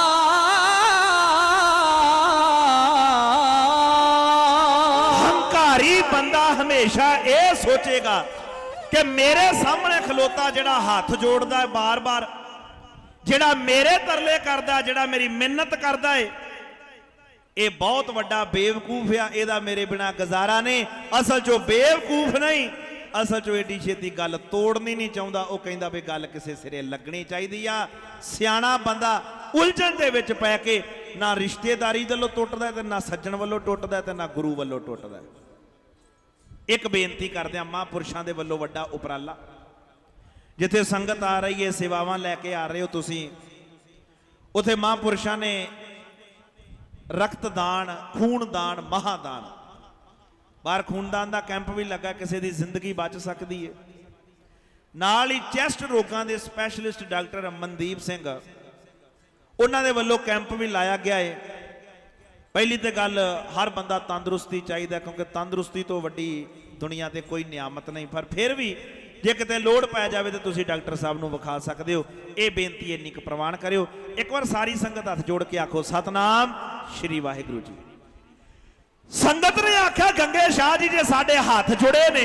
हंकारी बंदा हमेशा ये सोचेगा कि मेरे सामने खलोता जिहड़ा हाथ जोड़दा है बार बार, जिहड़ा मेरे तरले करदा, जिहड़ा मेरी मिन्नत करदा है, ये बहुत वड्डा बेवकूफ आ, इहदा मेरे बिना गुजारा नहीं। असल चो बेवकूफ नहीं, असल चो एडी छेती गल तोड़नी नहीं चाहता। वह कहता भी गल किसी सिरे लगनी चाहिए आ। सियाणा बंदा उलझन दे विच पै के ना रिश्तेदारी वालों टुटदा है, ना सज्जन वालों टुटदा है, ना गुरु वालों टुटदा है। एक बेनती करदे आ महापुरुषां दे वल्लों वड्डा उपराला, जिथे संगत आ रही है, सेवावां लैके आ रहे हो तुसीं, उथे महापुरुषां ने रक्तदान, खूनदान, महादान, बाहर खूनदान का कैंप भी लगा, किसी की जिंदगी बच सकती है। नाल ही चैस्ट रोगों के स्पैशलिस्ट डॉक्टर मनदीप सिंह, उन्होंने वालों कैंप भी लाया गया है। पहली तो गल, हर बंदा तंदुरुस्ती चाहिए, क्योंकि तंदुरुस्ती तो वड्डी दुनिया से कोई नियामत नहीं, पर फिर भी जे किते लोड़ पै जाए तो तुसीं डॉक्टर साहब नूं विखा सकते हो। ये बेनती इन्नी प्रवान करियो। एक बार सारी संगत हथ जोड़ के आखो सतनाम श्री वाहिगुरू जी। संगत ने आख्या गंगे शाह जी जे साडे हाथ जुड़े ने,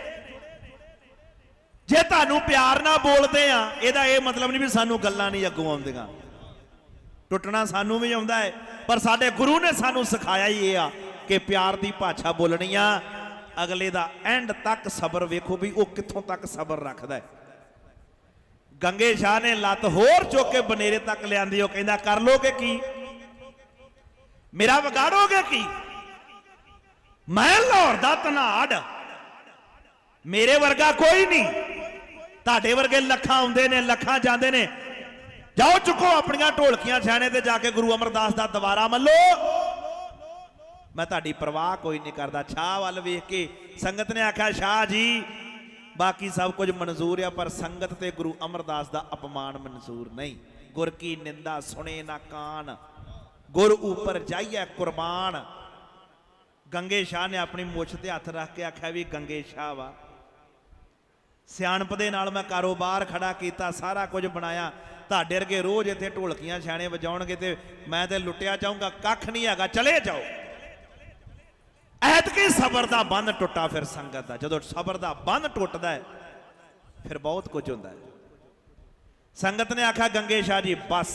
जे तुहानूं प्यार ना बोलते हैं, इहदा ये मतलब नहीं भी सानूं गल्लां नहीं अग्गों आउंदियां। टुटना सानूं भी आउंदा है, पर साडे गुरु ने सानूं सिखाया ही ये आ कि प्यार की भाषा बोलनी आ। अगले दा एंड तक सबर वेखो भी वो कित्थों तक सबर रखदा है। गंगे शाह ने लत होर चुक के बनेरे तक लियांदी, वो कहंदा कर लोगे की, मेरा विगाड़ोगे की, मैं लाहौर दा धनाड़, मेरे वर्गा कोई नहीं, तुहाडे वर्गे लखां आउंदे ने, लखां जांदे ने। जाओ चुको अपनियां ढोलकियां छाने ते जाके गुरु अमरदास दा दवारा मल्लो, मैं तुहाडी परवाह कोई नहीं करता। शाह वाल वेख के संगत ने आख्या शाह जी बाकी सब कुछ मंजूर है, पर संगत ते गुरु अमरदास दा अपमान मंजूर नहीं। गुर की निंदा सुने ना कान, गुर ऊपर जाइए कुर्बान। गंगे शाह ने अपनी मुछ ते हथ रख के आख्या भी गंगे शाह वा, सियाणप दे नाल मैं कारोबार खड़ा किया, सारा कुछ बनाया, तुहाडे वर्गे रोज इत्थे ढोलकियां छाणे वजाउणगे ते मैं ते लुटिया जाऊंगा, कख नहीं हैगा, चले जाओ। ऐतकी सबर का बंध टुटा फिर संगत का। जो सबर का बंध टुटदा है फिर बहुत कुछ होता है। संगत ने आख्या गंगे शाह जी बस,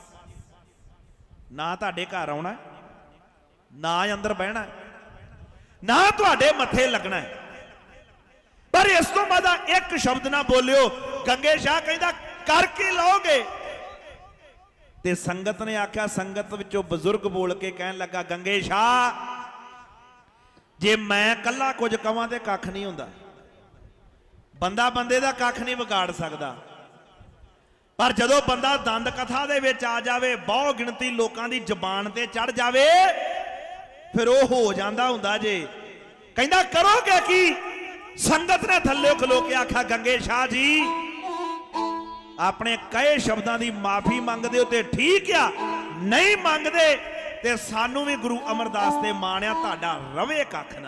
ना तुहाडे घर आउणा, ना अंदर बहना, ना तुहाडे मथे लगना है, पर इस तो बाद एक शब्द ना बोलियो। गंगे शाह कहंदा कर की लाओगे? ते संगत ने आख्या, संगत विचों बुजुर्ग बोल के कहन लगा गंगे शाह जे मैं कला कुछ कवां ते कख नहीं हुंदा, बंदा बंदे दा कख नहीं बिगाड़ सकदा, पर जदों बंदा दंद कथा दे विच आ जावे, बहु गिणती लोकां दी जबान ते चढ़ जावे, फिर वो हो जांदा हुंदा जे। कहंदा करोगे की? संगत ने थल्ले खलो के आख्या गंगे शाह जी अपने कई शब्दों की माफी मंगदे हो ते ठीक आ, नहीं मंगदे ते सानू भी गुरु अमरदास ते माणिया तुहाडा रवे कख ना,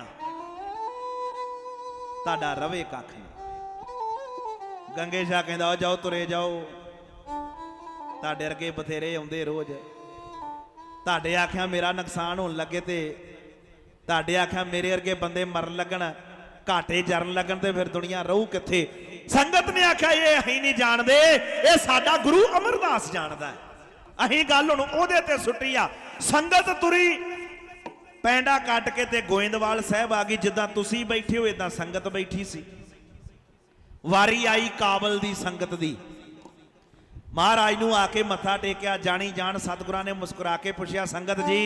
तुहाडा रवे कख ना। गंगे शाह कहंदा जाओ तुरे जाओ, तुहाडे वर्गे बथेरे आउंदे रोज, तुहाडे आख्या मेरा नुकसान होण लगे ते तुहाडे आख्या मेरे वर्गे बंदे मरन लगन, घाटे जरन लगन ते फिर दुनिया रहू किथे। संगत ने आख्या ये अहीं नहीं जानदे, ये साडा गुरु अमरदास जानदा है, अहीं गल हुण ओहदे ते सुट्टी आ। संगत तुरी पैंडा कट के ते गोइंदवाल साहब आ गई, जिद्दां तुसीं बैठे हो इदां संगत बैठी सी। वारी आई काबल दी संगत दी, महाराज नूं आके मत्था टेकिया, जानी जान सतगुरां ने मुस्कुरा के पुछया संगत जी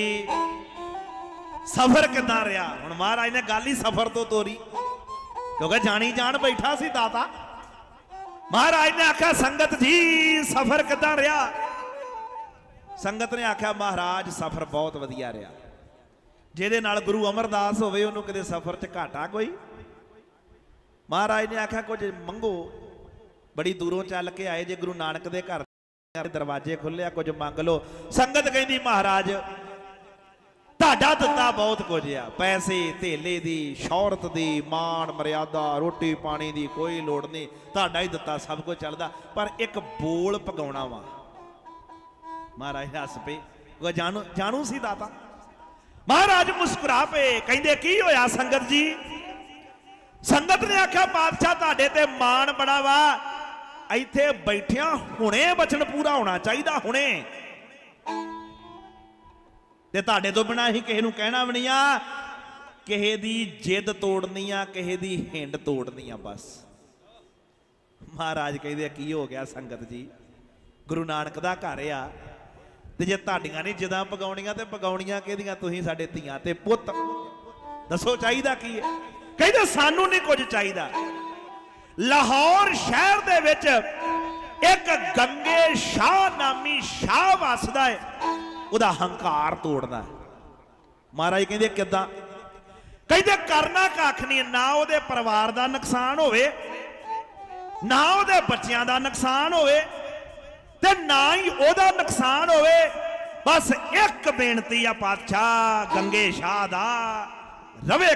सफर किदां रहा? हुण महाराज ने गल ही सफर तो तोरी, क्योंकि जानी जान बैठा सी दाता। महाराज ने आख्या संगत जी सफर किदां रहा? संगत ने आख्या महाराज सफर बहुत वधिया रहा, जिहदे नाल गुरु अमरदास होवे उहनूं किते सफर च घाटा कोई। महाराज ने आख्या कुछ मंगो, बड़ी दूरों चल के आए जे गुरु नानक दे घर दरवाजे खुले, कुछ मंग लो। संगत कहती महाराज ਤੁਹਾਡਾ ਦਿੱਤਾ ਬਹੁਤ ਕੁਝ ਆ, ਪੈਸੇ ਧੇਲੇ ਦੀ, ਸ਼ੌਹਰਤ ਦੀ, ਮਾਣ ਮਰਿਆਦਾ, ਰੋਟੀ ਪਾਣੀ ਦੀ ਕੋਈ ਲੋੜ ਨਹੀਂ, ਤੁਹਾਡਾ ਹੀ ਦਿੱਤਾ ਸਭ ਕੁਝ ਚੱਲਦਾ। ਪਰ ਇੱਕ ਬੋਲ ਪਗਾਉਣਾ ਵਾ। महाराज हस पे जानू जानू सी दाता। महाराज मुस्कुरा पे कहते की होया संगत जी? संगत ने आख्या पातशाह तुहाडे ते मान बड़ा वा, इत्थे बैठिया हुणे बचन पूरा होना चाहिए, हुणे ते तुहाडे तो बिना ही किसी नूं कहना भी नहीं आ, किसी दी जिद तोड़नी आ, किसी दी हिंड तोड़नी आ बस। महाराज कहते की हो गया संगत जी? गुरु नानक दा घर आ ते जे तुहाडियां नहीं जिदां पगाउणियां ते पगाउणियां किहदियां? तुसीं साडे धीआं ते पुੱਤ दसो चाहिदा की है? कहते सानू नहीं कुछ चाहिदा। लाहौर शहर दे विच एक गंगे शाह नामी शाह वसदा है, उहदा हंकार तोड़दा है। महाराज कहते किदां? कहते करना कख नहीं, ना उहदे परिवार दा नुकसान होवे, ना उहदे बच्चियां दा नुकसान होवे, ते ना ही ओदा नुकसान होवे। बस एक बेनती आ पातशाह गंगे शाह दा रवे।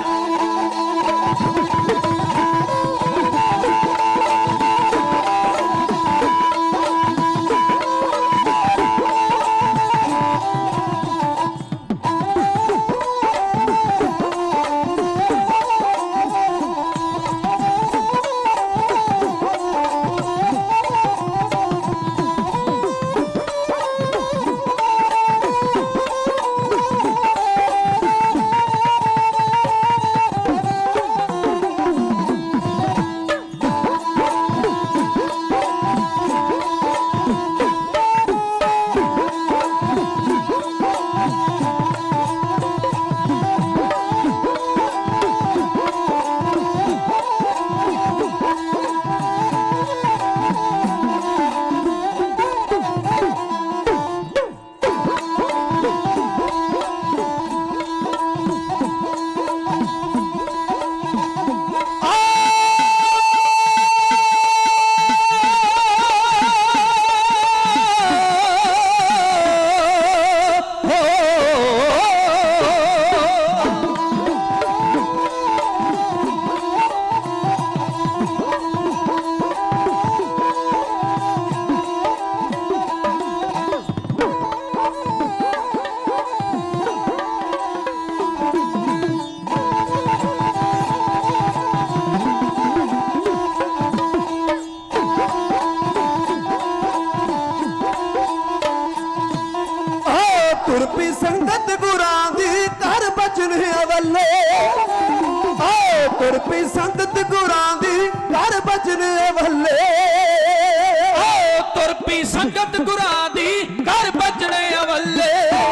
तुरपी संगत गुरां दी कर बचन अवले, आओ तुरपी संगत गुरां दी कर बचन अवले, आओ तुरपी संगत गुरां दी कर बचन अवले,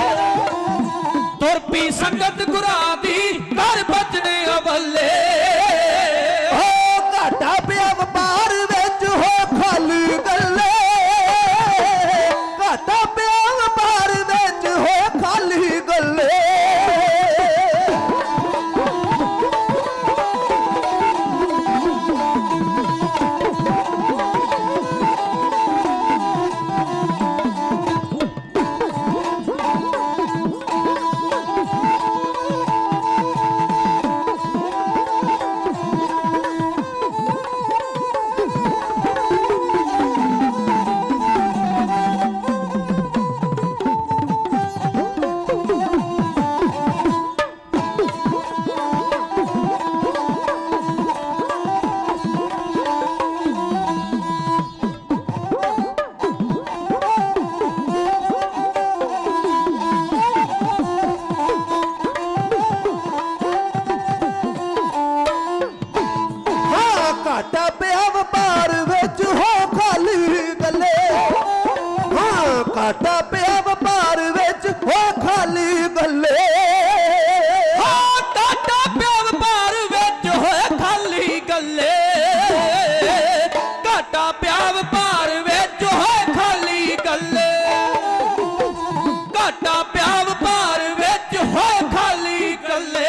तुरपी संगत गुरां दी कर बचन अवले। ओ घाटा पिया वपार विच हो खाली गल्ले, घाटा पिया वपार विच हो खाली गल्ले। घाटा पिया वपार विच हो खाली गल्ले, हाँ घाटा पिया वपार विच हो खाली गल्ले, हाँ घाटा पिया वपार विच हो खाली गल्ले, घाटा पिया वपार विच हो खाली गल्ले, घाटा पिया वपार विच हो खाली गल्ले।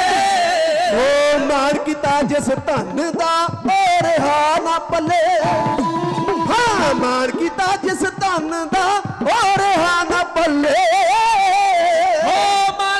ओ मार किता जिस धन दा और हा ना पले, हाँ मार किता जिस धन दा और हा ना पले, ओ मार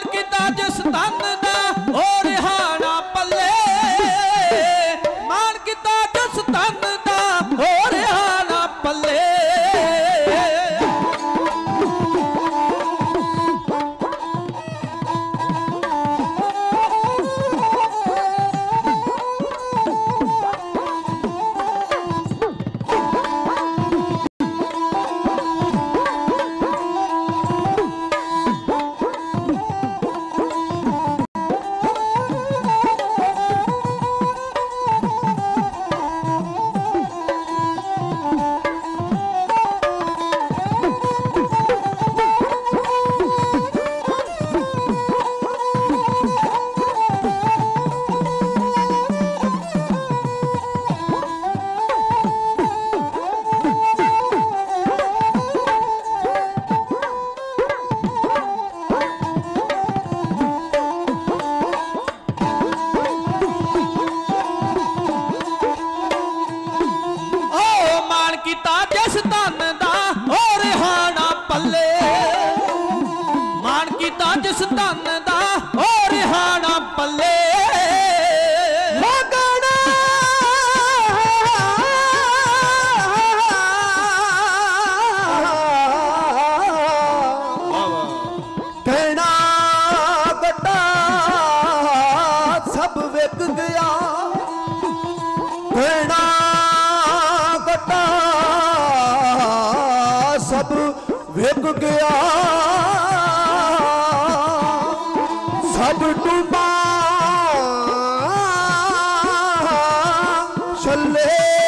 गया सब डूबा छले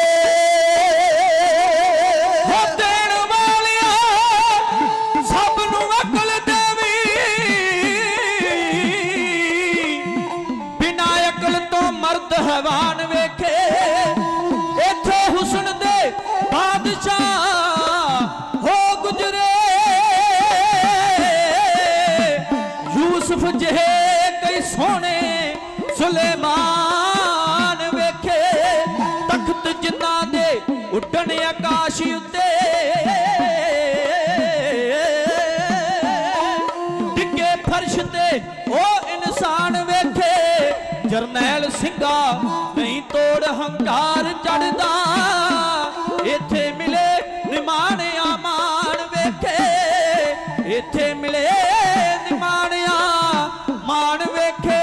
देण वालिया सब नूं अकल देवी बिना अकल तो मर्द हैवान वेखे इत्थे हुस्न दे बादशाह हो गुजरे यूसुफ जिहे कई सोने सुलेमान वेखे तख्त जिन्ना दे उड्डण आकाश उत्ते डिगे फर्श ते ओ इंसान वेखे जरनैल सिंगा नहीं तोड़ हंकार चढ़दा इत्थे मिले निमान आमान वेखे इत्थे मिले निमान आमान वेखे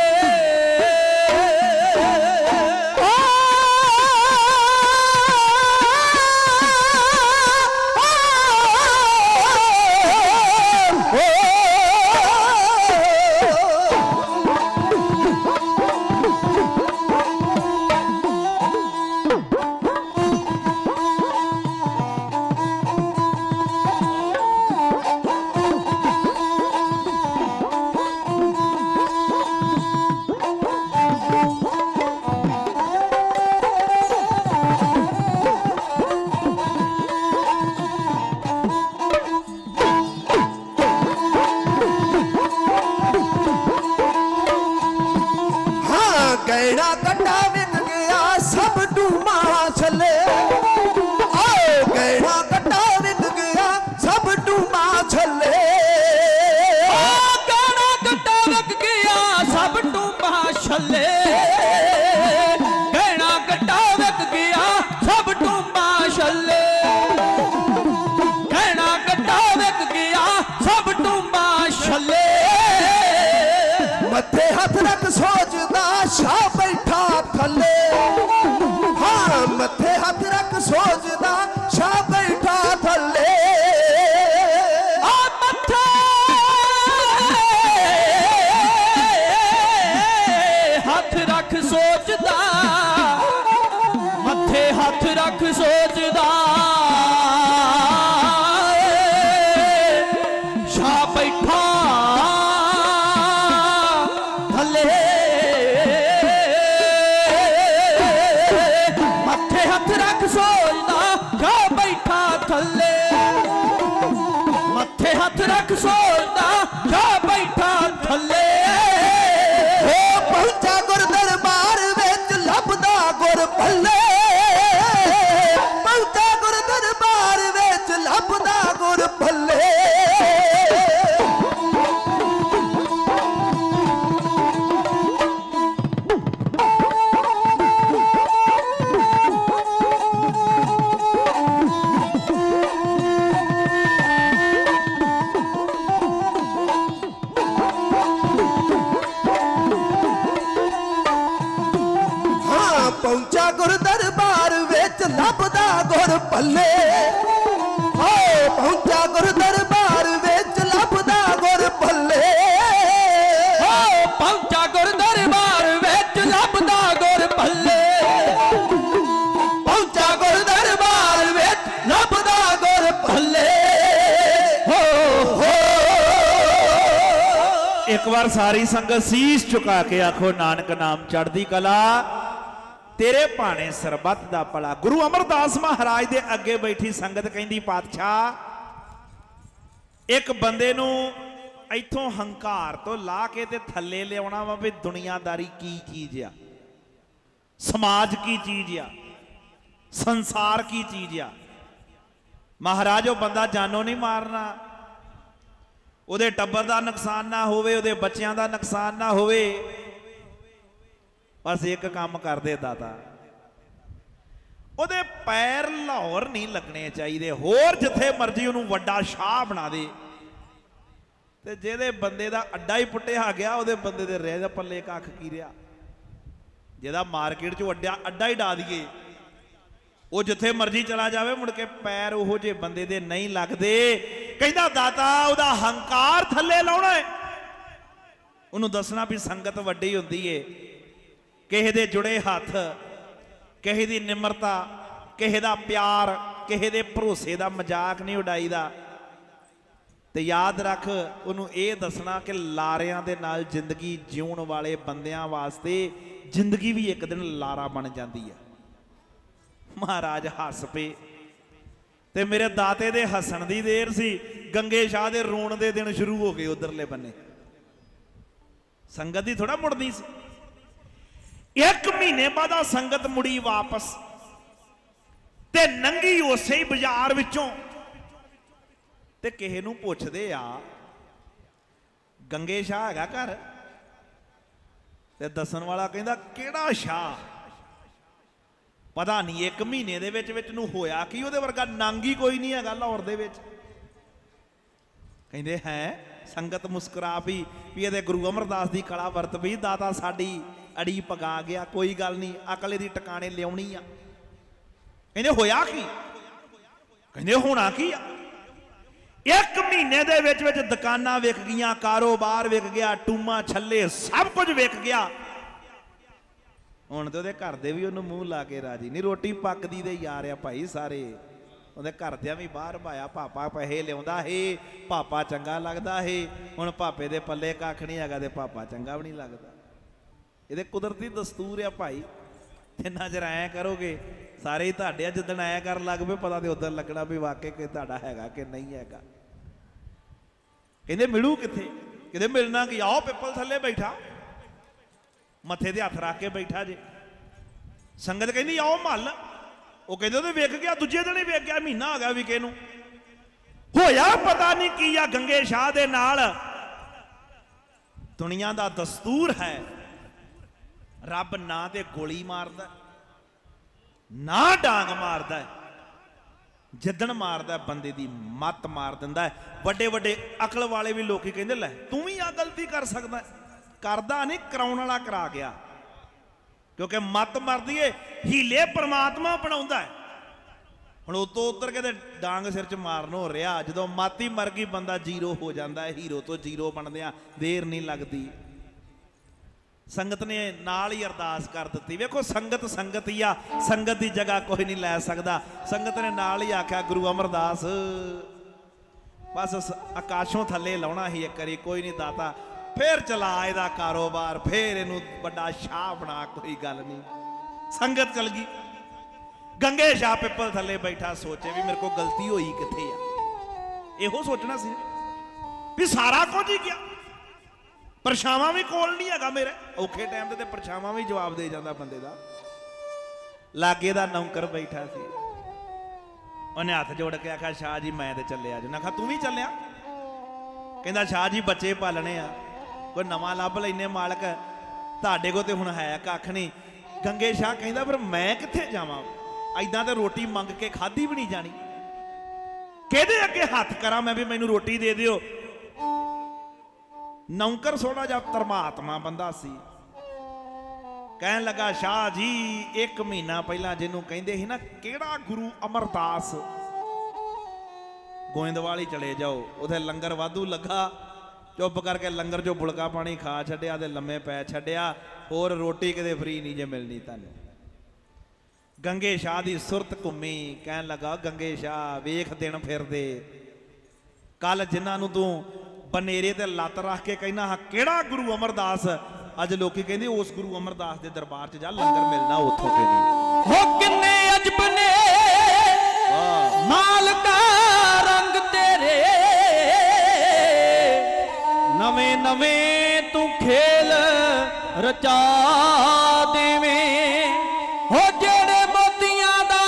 गहना कटा बिक गया सब डूमा छले गहना कटा बिक गया सब डूमा छले गहना कटा बिक गया सब डूमा छले गहना कटा बिक गया सब डूमा छले गहना कटा बिक गया सब डूमा छले मथे हाथ रख सोचदा शाह बैठा थले हाँ मथे हाथ रख सोचदा शाह बैठा थले आ मथे हाथ रख सोचदा मथे हाथ रख सोचदा शाह बैठा थले मथे हाथ रख सोचदा जा बैठा थले हो पहुंचा गुर दरबार विच लभदा गुर भले पहुंचा गुर दरबार विच लभदा गुर भले पहुंचा गुर दरबार विच लभदा गुर भले हो पहुंचा गुर दरबार विच लभदा गुर भले हो पहुंचा गुर दरबार विच लभदा गुर भले पहुंचा गुर दरबार विच लभदा गुर भले हो हो एक बार सारी संगत शीश झुका के आखो नानक नाम चढ़दी कला तेरे भाने सरबत दा भला। गुरु अमरदास महाराज दे अगे बैठी संगत कहंदी पातशाह एक बंदे नूं इथों हंकार तो ला के ते थल्ले लियाउणा वा भी दुनियादारी की चीज आ समाज की चीज आ संसार की चीज आ। महाराज वो बंदा जानो नहीं मारना उहदे टब्बर दा नुकसान ना होवे उहदे बच्चियां दा नुकसान ना होवे बस एक काम कर दे दाता उहदे पैर लाहौर नहीं लगने चाहिए होर जिथे मर्जी उन्होंने वड्डा शाह बना दे ते जेदे बंदे दा अड्डा ही पुट्टिया गया उहदे बंदे दे रह जा पल्ले कख की रहा जेदा मार्केट चो अड्डा अड्डा ही डा दिए वो जिथे मर्जी चला जाए मुड़ के पैर उहो जे बंदे दे नहीं लगते कहता दाता उहदा हंकार थले लाउणा है, उन्होंने दसना भी संगत वड्डी हुंदी है, किसी दे जुड़े हथ, किसी दी निमरता, किसी दा प्यार, किसी दे भरोसे दा मजाक नहीं उड़ाईदा। ते याद रख उन्होंने ये दसना कि लारियां दे नाल जिंदगी जीउण वाले बंदियां वास्ते जिंदगी भी एक दिन लारा बन जाती है। महाराज हस पे ते मेरे दाते दे हसन दी देर सी, गंगे शाह दे रोण दे दिन शुरू हो गए उधरले बन्ने। संगत ही थोड़ा मुड़नी सी। एक महीने बाद संगत मुड़ी वापस ते नंगी उसे ही बाजार विचों ते किसी नूं पुछदे आ गंगे शाह हैगा घर, ते दसन वाला कहंदा किहड़ा शाह, पता नहीं एक महीने दे विच विच नूं होया कि उहदे वर्गा नांगी कोई नहीं हैगा लाहौर दे विच। कहंदे हैं संगत मुस्कुरा पई भी इहदे गुरु अमरदास दी कला वरत पई, दाता साडी अड़ी पगा गया, कोई गल नहीं अकल इहदी टकाने लियाउणी आ। कहंदे होया की, कहंदे होना की आ, एक महीने दे विच विच दुकानां विक गईयां, कारोबार विक गया, टूमा छल्ले सब कुछ विक गया। हुण ते उहदे घर दे भी उहनूं मूँह ला के राजी नहीं, रोटी पकदी दे यार आ भाई सारे। उहदे घरदियां भी बाहर भाया पापा पैसे लिआउंदा है, पापा चंगा लगदा है। हुण पापे दे पल्ले कख नहीं हैगा ते पापा चंगा भी नहीं लगदा। इहदे कुदरती दस्तूर आ भाई, जिन्ना चिर ऐ करोगे सारे ही तुहाडे आ, जिद्दण ऐ कर लग पे पता तो उधर लगना भी वाकई कि तुहाडा हैगा कि नहीं हैगा। कहंदे मिलू किथे, कहंदे मिलना कि आओ पिपल थल्ले बैठा, मथे ते हथ रख के बैठा जे। संगत कहंदी आओ मल, वो कहंदे तो विक गया, दूजे दिन ही विक गया, महीना हो गया विके नूं। होया पता नहीं की आ गंगे शाह दे नाल। दुनिया दा दस्तूर है, रब ना ते गोली मारदा ना डांग मारदा है, जिदन मारदा बंदे दी मत मार दिंदा है। वड्डे वड्डे अकल वाले भी लोग कहंदे लै तू भी आ गलती कर सकदा, करदा नहीं कराउण वाला करा गया, क्योंकि मत मरदी है, हीले परमात्मा बनाउंदा है। हुण उतों उतर के डांग सिर च मारन हो रहा, जदों मत ही मर गई बंदा जीरो हो जाता है, हीरो तो जीरो बनदियां देर नहीं लगती। संगत ने नाल ही अरदास कर दी। वेखो संगत संगत ही आ, संगत की जगह कोई नहीं लै सकता। संगत ने नाल ही आख्या गुरु अमरदास बस आकाशों थले लाउणा ही एक करी, कोई नहीं दाता फिर चला ਇਹਦਾ कारोबार, फिर इनू बड़ा शाह बना, कोई गल नहीं। संगत चल गई, गंगे शाह पिपल थले बैठा सोचे भी मेरे को गलती हुई किथे आ। ਇਹੋ सोचना सी भी सारा कुछ ही गया, परछावां भी कोल नहीं हैगा मेरे, औखे टाइम ते परछावां भी जवाब दे जाता बंदे दा। लागे दा नौकर बैठा सी, उन्हें हाथ जोड़ के आखा शाह जी मैं ते चलिया जो। ना आखा तू भी चलिया? कहंदा शाह जी बच्चे पालने आ, कोई नवां लभ लैने मालक, तुहाडे को ते हुण है कख नहीं। गंगे शाह कहंदा फिर मैं कित्थे जावां, ऐदां ते रोटी मंग के खाधी भी नहीं जानी, किहदे अगे हथ करा मैं भी मैनू रोटी दे दिओ। नौकर सोना जा धर्मात्मा बंदा सी, कहन लगा शाह जी एक महीना पहला जिन्हों कहंदे ही ना केड़ा गुरु अमरदास, गोइंदवाल ही चले जाओ, उधर लंगर वाधू लगा, चुप करके लंगर जो बुलका पानी खा छड्या ते लम्मे पै छड्या, होर रोटी किते फ्री नहीं जे मिलनी तुहानूं। गंगे शाह दी सुरत घुमी, कहन लगा गंगे शाह वेख दिन फिरदे, कल जिन्हां तू बनेरे ते लत रख के कहना हा केड़ा गुरु अमरदास, अज लोकी कहंदे उस गुरु अमरदास दे दरबार च जा लंगर मिलना उत्थों के नहीं। हो किन्ने अजब ने माल का रंग तेरे, नवे नवे तू खेल रचा देवें। हो जेड़े मोतियां दा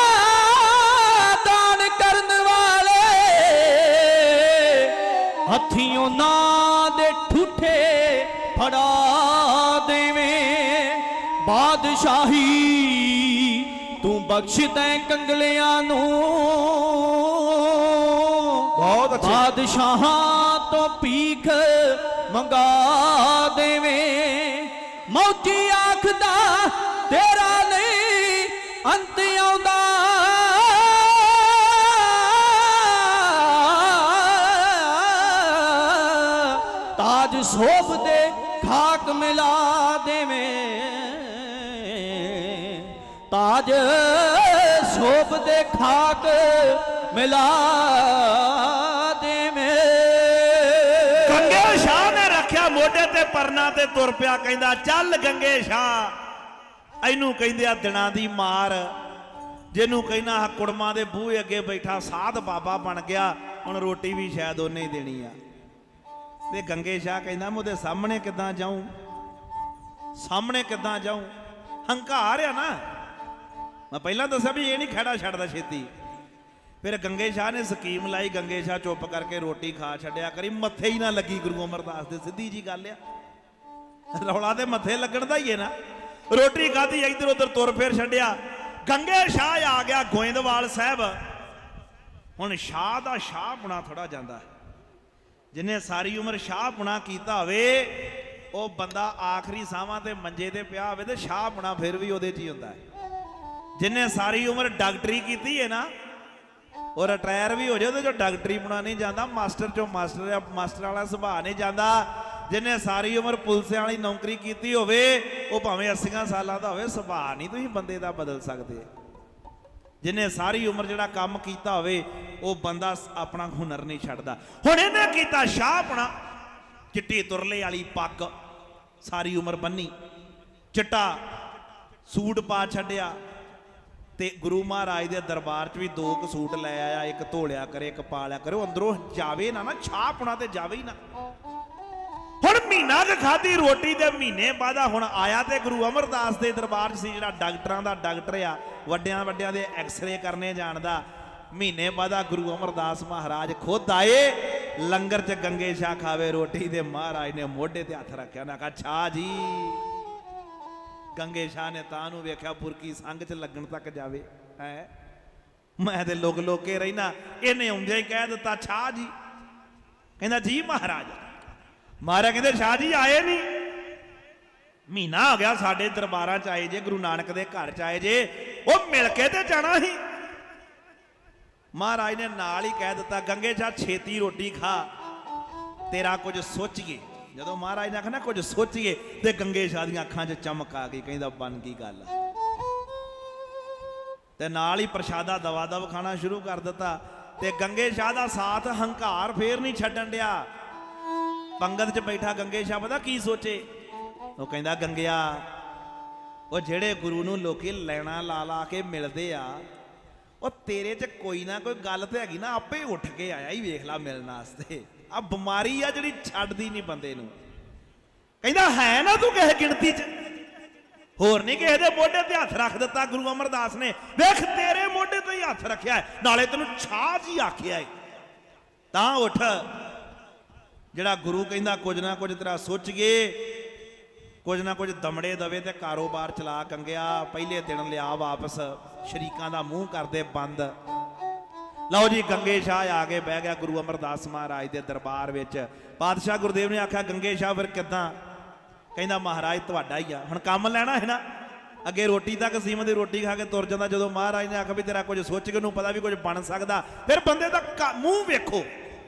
दान करन वाले, हथियों ना दे ठूठे फड़ा देवें। बादशाही तू बख्श दे कंगलियां नूं, बहुत अच्छे बादशाहां तो भीख मंगा देवें। मौजी आखदा तेरा नहीं अंत आउंदा, ताज शोभ दे खाक मिला देवें, ताज शोभ दे खाक मिला देवें। गंगे शाह ने रखिया मोढे ते परना ते तुर पिया, कहंदा चल गंगे शाह। इनू कहंदे आ दिनां दी मार, जिन्हों कहना कुड़मा दे बूहे अगे बैठा साध बाबा बन गया, हुण रोटी भी शायद उन्हें ही देनी आ। ते गंगे शाह कहना मैं उहदे सामने किदां जाऊं, सामने किदां जाऊं, हंकार आ ना। मैं पहला दसा भी ये नहीं खड़ा छड्डदा छेती। फिर गंगे शाह ने स्कीम लाई, गंगे शाह चुप करके रोटी खा छड्डिया करी, मत्थे ही ना लगी गुरु अमरदास दे। सीधी जी गल आ, रौला ते मत्थे लगण दा ही है ना। रोटी खाधी, इधर उधर तुर फिर छड्डिया। गंगे शाह आ गया गोइंदवाल साहब। हुण शाह दा शाह पुणा थोड़ा जांदा है, जिन्हें सारी उम्र शाह पुणा कीता होवे, वो बंदा आखिरी सावां ते मंजे ते पिया होवे ते शाह पुणा फिर भी उहदे च ही हुंदा है। जिन्हें सारी उम्र डॉक्टरी कीती है ना, और रिटायर भी हो जाए तो जो डॉक्टरी पुणा नहीं जाता, मास्टर चो मास्टर मास्टर वाला सुभाਅ नहीं जाता। जिन्हें सारी उम्र पुलिस वाली नौकरी की होवे, वो भावें अस्सियां सालां दा होवे, सुभाਅ नहीं तुसीं बंदे दा बदल सकते। जिन्हें सारी उम्र जिहड़ा काम कीता होवे, वो बंदा अपना हुनर नहीं छड्डदा। हुण इहने कीता शाह अपना, चिट्टी तुरले वाली पग सारी उम्र बन्नी, चिट्टा सूट पा छड्डिया, ते गुरु महाराज के दरबार च भी दो क सूट लै आया, एक धोलिया करे एक पालिया करे, अंदरों जावे ना ना छाह पुणा ते जावे ही ना। हुण महीना क खाधी रोटी दे महीने बाद हुण आया ते गुरु अमरदास के दरबार से, जिहड़ा डॉक्टरां दा डॉक्टर आ, वड्डियां वड्डियां दे एक्सरे करने जानदा। महीने बाद गुरु अमरदास महाराज खुद आए, लंगर च गंगे शाह खावे रोटी, दे महाराज ने मोढे ते हथ रखिया, ना कहा शाह जी। गंगे शाह ने तां नूं वेख्या बुरकी संग च लगन तक जावे है, मैं ते लुक लुक के रहना, इन्हें आउंदे ही कह दिता शाह जी। कहंदा जी महाराज। महाराज कहते शाह जी आए नहीं, महीना हो गया साडे दरबारां च आए जे, गुरु नानक दे घर च आए जे, वो मिल के ते जाना ही। महाराज ने नाल ही कह दिता गंगे शाह छेती रोटी खा, तेरा कुछ सोचिए। जदों महाराज ने आखना कुछ सोचिए, ते गंगे शाह दी अखां च चमक आ गई, कहंदा बन गई गल। ते नाल ही प्रशादा दवा दव खाना शुरू कर दिता। ते गंगे शाह दा साथ हंकार फेर नहीं छड्डण दिया। पंगत च बैठा गंगे शाह पता की सोचे, वो कहंदा गंगिया, वो जेड़े गुरु नूं लोकी लैणा ला ला के मिलदे आ, वो तेरे च कोई ना कोई गल ते हैगी ना, आपे उठ के आया ही वेख ला मिलण वास्ते। आ बीमारी आ जिहड़ी छड्डदी नहीं बंदे नूं। कहंदा है ना तू किस गिणती च, होर नहीं किसी दे मोढे ते हथ रख दिता गुरु अमरदास ने, वेख तेरे मोढे ते ही हथ रखिया है, नाले तैनूं छाह जी आखिया है। तां उठ, जिहड़ा गुरु कहंदा कुछ ना कुछ तेरा सोचिए, कुछ ना कुछ दमड़े दवे ते कारोबार चला कंगिया। पहले दिन लिया वापस, शरीकां दा मूँह कर दे बंद। लो जी गंगे शाह आ के बह गया गुरु अमरदास महाराज के दरबार विच। पातशाह गुरदेव ने आख्या गंगे शाह फिर किदां? कहंदा महाराज तुहाडा ही आ, हुण काम लैना है ना। अगे रोटी तक सीम दी रोटी खा के तुर जांदा, जदों महाराज ने आख्या भी तेरा कुछ सोच के नूं पता भी कुछ बन सकदा, फिर बंदे दा मूँह वेखो।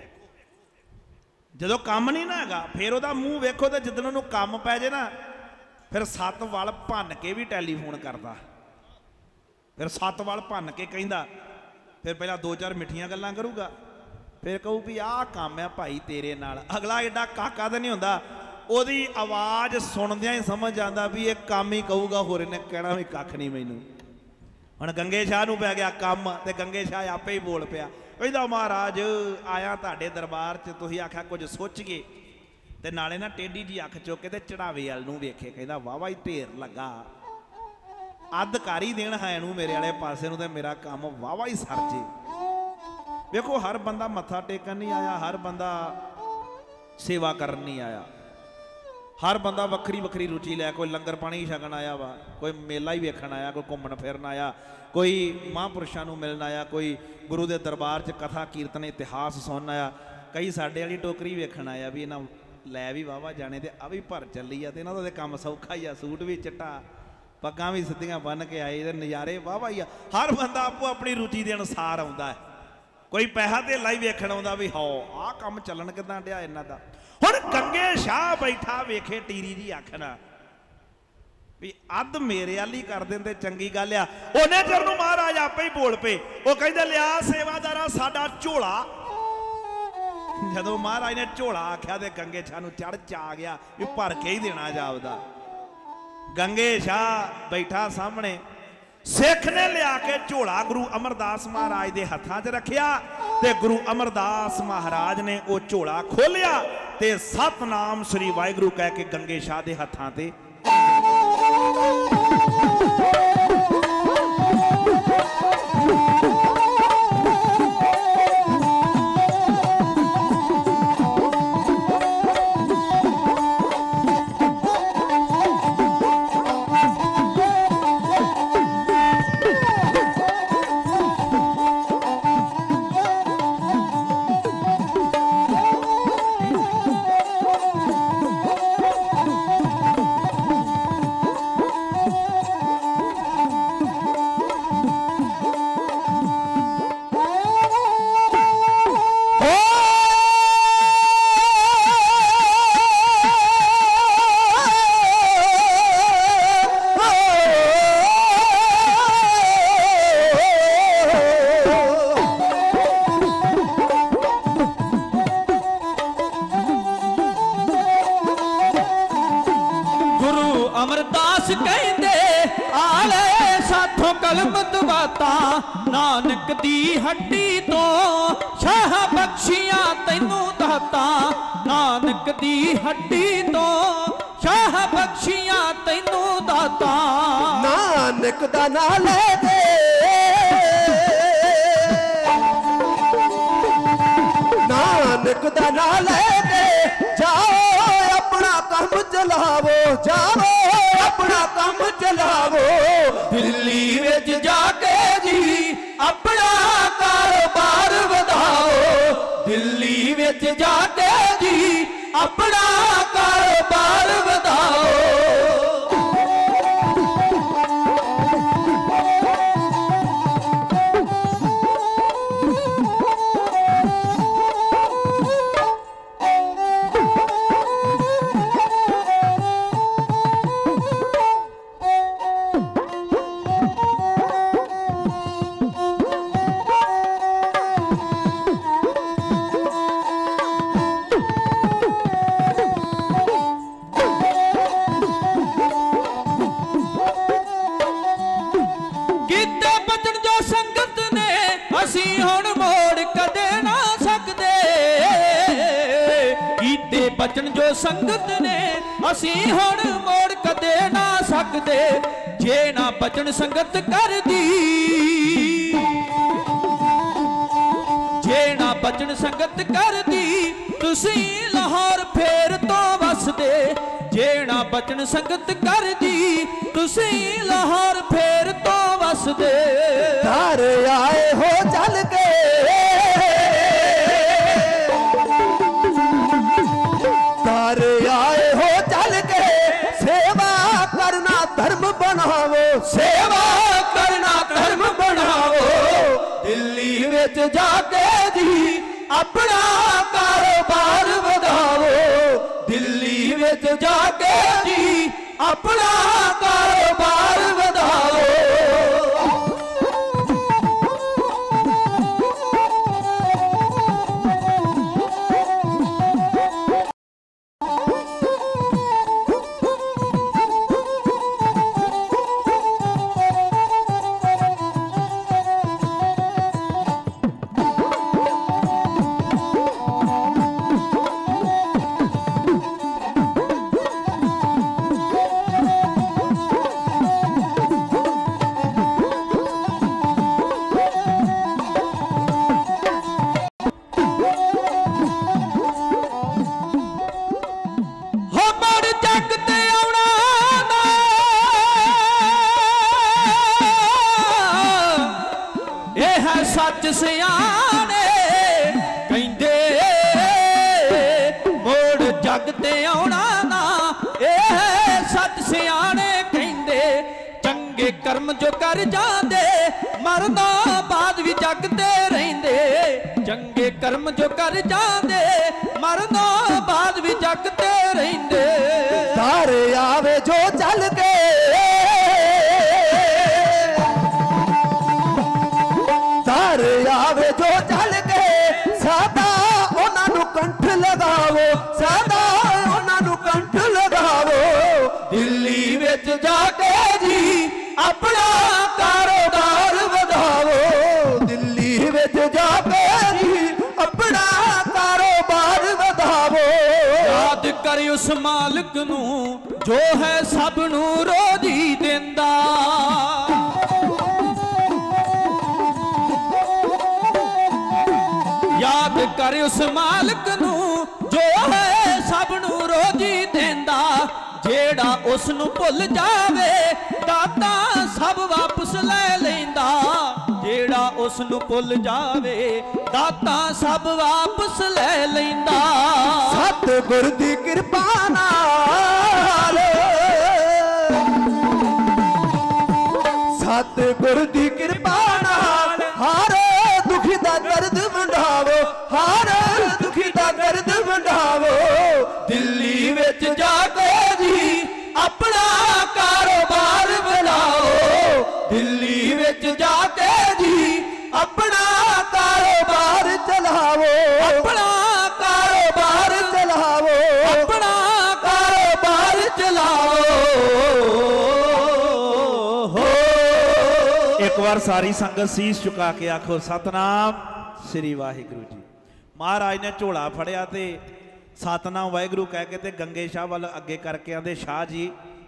जदों काम नहीं ना हैगा फिर उहदा मूँह वेखो, तो जिद्दन उहनूं काम पै जे ना फिर सत्त वल भन्न के भी टैलीफोन करदा, फिर सत्त वल भन्न के कहंदा, फिर पहला दो चार मिठियां गल्लां करूगा, फिर कहू भी आह काम है भाई तेरे नाल। अगला एडा काका तो नहीं होंदा, ओदी आवाज़ सुनदियां ही समझ आंदा भी ये काम ही कहूगा, होर इन्हें कहना भी कख नहीं मैनू। हुण गंगे शाह नूं पै गया काम, ते गंगे शाह आपे ही बोल पिया, कहंदा महाराज आया तुहाडे दरबार च, तुसीं आख्या कुछ सोचिए, ते नाले ना टेढ़ी जी अख चुक के ते चढ़ावे वाल नूं वेखे, कहंदा वाह वाह ढेर लगा, अध कर ही देण है नूं मेरे वाले पासे नूं, ते मेरा काम वाह वाह ही सर जे। देखो हर बंदा मत्था टेकन नहीं आया, हर बंदा सेवा करन नहीं आया, हर बंदा वक्री वक्री रुचि लै, कोई लंगर पानी छकन आया वा, कोई मेला ही वेखण आया, कोई घूमन फिरन आया, कोई महापुरुषां नूं मिलण आया, कोई गुरु के दरबार च कथा कीर्तन इतिहास सुनन आया, कई साडे वाली टोकरी वेखण आया भी इन्हां लै भी वाहवा जाने ते आ भी भर चली आ, ते इन्हां दा ते काम सौखा ही आ, सूट भी चिट्टा पग्गां भी सिद्धियां बन के आए, ते नज़ारे वाहवा ही आ। हर बंदा आपो अपनी रुचि के अनुसार आउंदा है। कोई पैसा धेला ही वेखण आउंदा भी हाँ आ काम चलन किदां डिया इन्हां दा। हुण गंगे शाह बैठा वेखे टीरी जी आखना भी अद मेरे वाल ही कर देंदे चंगी गल आ। उन्हें चर नूं महाराज आपे ही बोल पे वो कहंदे लिया सेवादारा साडा झोला। जदों महाराज ने झोला आख्या तो गंगे शाह नूं चढ़ चा गया भी भर के ही देना जापदा। गंगे शाह बैठा सामने सिख ने लिया के झोला गुरु अमरदास महाराज के हथां च रखिया ते गुरु अमरदास महाराज ने वो झोला खोलिया ते सतनाम श्री वाहिगुरू कह के गंगे शाह के हथां ते नानक दी हड्डी तो शाह बख्शियां तैनू दाता। नानक दी हड्डी तो शाह बख्शियां तैनू दाता। नानक दा ना ले दे नानक दा ना ले दे जाओ अपना काम चलावो जाओ अपना काम चलावो। दिल्ली विच जाके जी अपना कारोबार वधाओ। दिल्ली विच जाके जी अपना कारोबार वधाओ। बचन जो संगत ने असी हुण मोड़ कदे ना सकते। जे ना बचन संगत कर दी जे ना बचन संगत कर दी तुसी लाहौर फेर तो वसदे। जे ना बचन संगत कर दी तुसी लाहौर फेर तो वसदे। घर आए हो चल के आए हो चल के सेवा करना धर्म बनावो सेवा करना धर्म बनावो। दिल्ली विच जाके जी अपना कारोबार वधाओ। दिल्ली विच जाके जी अपना कारोबार वधाओ। सच सियाने कहंदे मोड़ जग ते आउणा ना। ए सच सियाने कहंदे चंगे कर्म जो कर जाते मरना बाद भी जगते रहिंदे। चंगे कर्म जो कर जाते मरना बाद भी जगते रहिंदे। धार आवे जो चल के धार आवे जो चल के सदा उन्होंने कंठ लगावो, सदा उन्होंने कंठ लगावो। दिल्ली विच जाके जी अपना कारोबार वधावो, दिल्ली विच जाके जी अपना कारोबार वधावो। याद कर उस मालिक नू जो है सब नू रोजी देंदा। याद कर उस मालिक नू जो है सब नू रोजी देंदा। जेड़ा उस नू भुल जावे दाता सब वापस ले लेंदा। जेड़ा उस नू भुल जावे दाता सब वापस ले लेंदा। सतगुर दी कृपा नाल सतगुर दी कृपा नाल हर दुखी दा दर्द वंडावो, हर दुखी दा दर्द वंडावो। दिल्ली विच जाके जी अपना कारोबार बनाओ, दिल्ली विच जाके जी अपना कारोबार चलावो, अपना कारोबार चलावो, अपना कारोबार चलाओ। एक बार सारी संगत शीश झुका के आखो सतनाम श्री वाहिगुरु जी। महाराज ने झोला फड़िया ते सतनाम वाहिगुरु कह के ते गंगे शाह वाल अगे करके आंदे शाह जी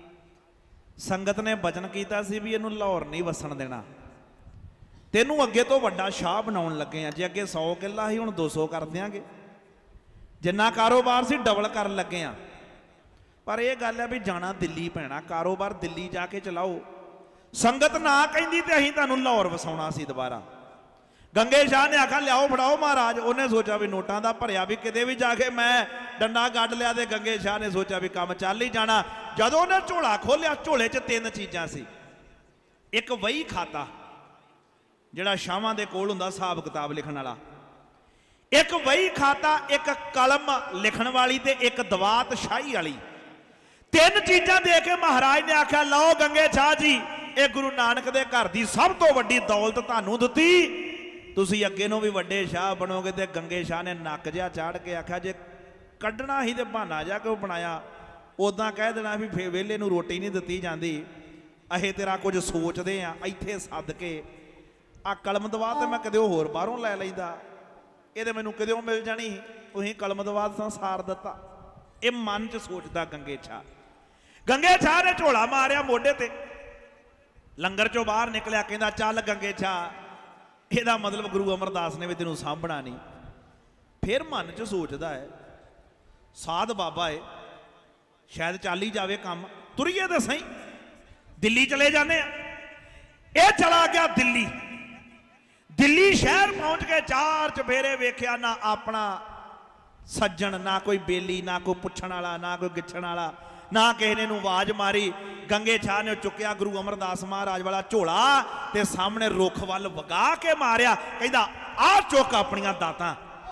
संगत ने बचन किया सी भी इनू लाहौर नहीं वसन देना, तेनू अगे तो वड्डा शाह बनाउण लगे हैं। जे अगे सौ किला ही हुण दो सौ कर देंगे, जिन्ना कारोबार सी डबल कर लगे हैं। पर यह गल है भी जाना दिल्ली पैना, कारोबार दिल्ली जाके चलाओ। संगत ना कहिंदी ते असीं तुहानूं लाहौर वसाउणा सी दोबारा। गंगे शाह ने आखा लियाओ फड़ाओ महाराज, उन्हें सोचा भी नोटां दा भरिया भी किते भी जाके मैं डंडा गड्ढ लिया। ते गंगे शाह ने सोचा भी काम चल ही जाना। जदों उन्हें झोला खोलिया झोले च तीन चीज़ां सी। एक वही खाता जिहड़ा शाहां दे कोल हुंदा हिसाब किताब लिखण वाला, एक वही खाता, एक कलम लिखण वाली ते एक दवात शाही वाली। तीन चीज़ां दे के महाराज ने आख्या लो गंगे शाह जी ये गुरु नानक दे घर दी सब तो वड्डी दौलत तुहानूं दित्ती, तुसी अगे नूं भी वड्डे शाह बनोगे। ते गंगे शाह ने नक जिहा चाड़ के आख्या जे कड्ढना ही ते बहाना जा क्यों बनाया, उदां कह देना भी फे वेले नूं रोटी नहीं दित्ती जांदी, अहे तेरा कुछ सोचदे आ, इत्थे सद के आ कलम दवा ते मैं कदे होर बाहरों लै लैंदा, ये मैनूं कदे मिल जानी, तुसीं कलम दवा संसार दित्ता। ये मन च सोचदा गंगे शाह। गंगे शाह ने झोला मारिया मोढे ते, लंगर चों बाहर निकलिया, कहंदा चल गंगे शाह ਇਹਦਾ मतलब गुरु अमरदास ने भी तेनों सामभना नहीं। फिर मन च सोचता है साध बाबा है शायद चल ही जाए काम, तुरीए तो सही दिल्ली चले जाने। ये चला गया दिल्ली। दिल्ली शहर पहुंच के चार चफेरे वेख्या, ना अपना सज्जन, ना कोई बेली, ना कोई पुछण वाला, ना कोई गिछण वाला, ना किसी ने आवाज मारी। गंगे शाह ने चुकया गुरु अमरदास महाराज वाला झोला ते सामने रुख वल वगा के मारिया, कहंदा आ चुक अपनियां दातां।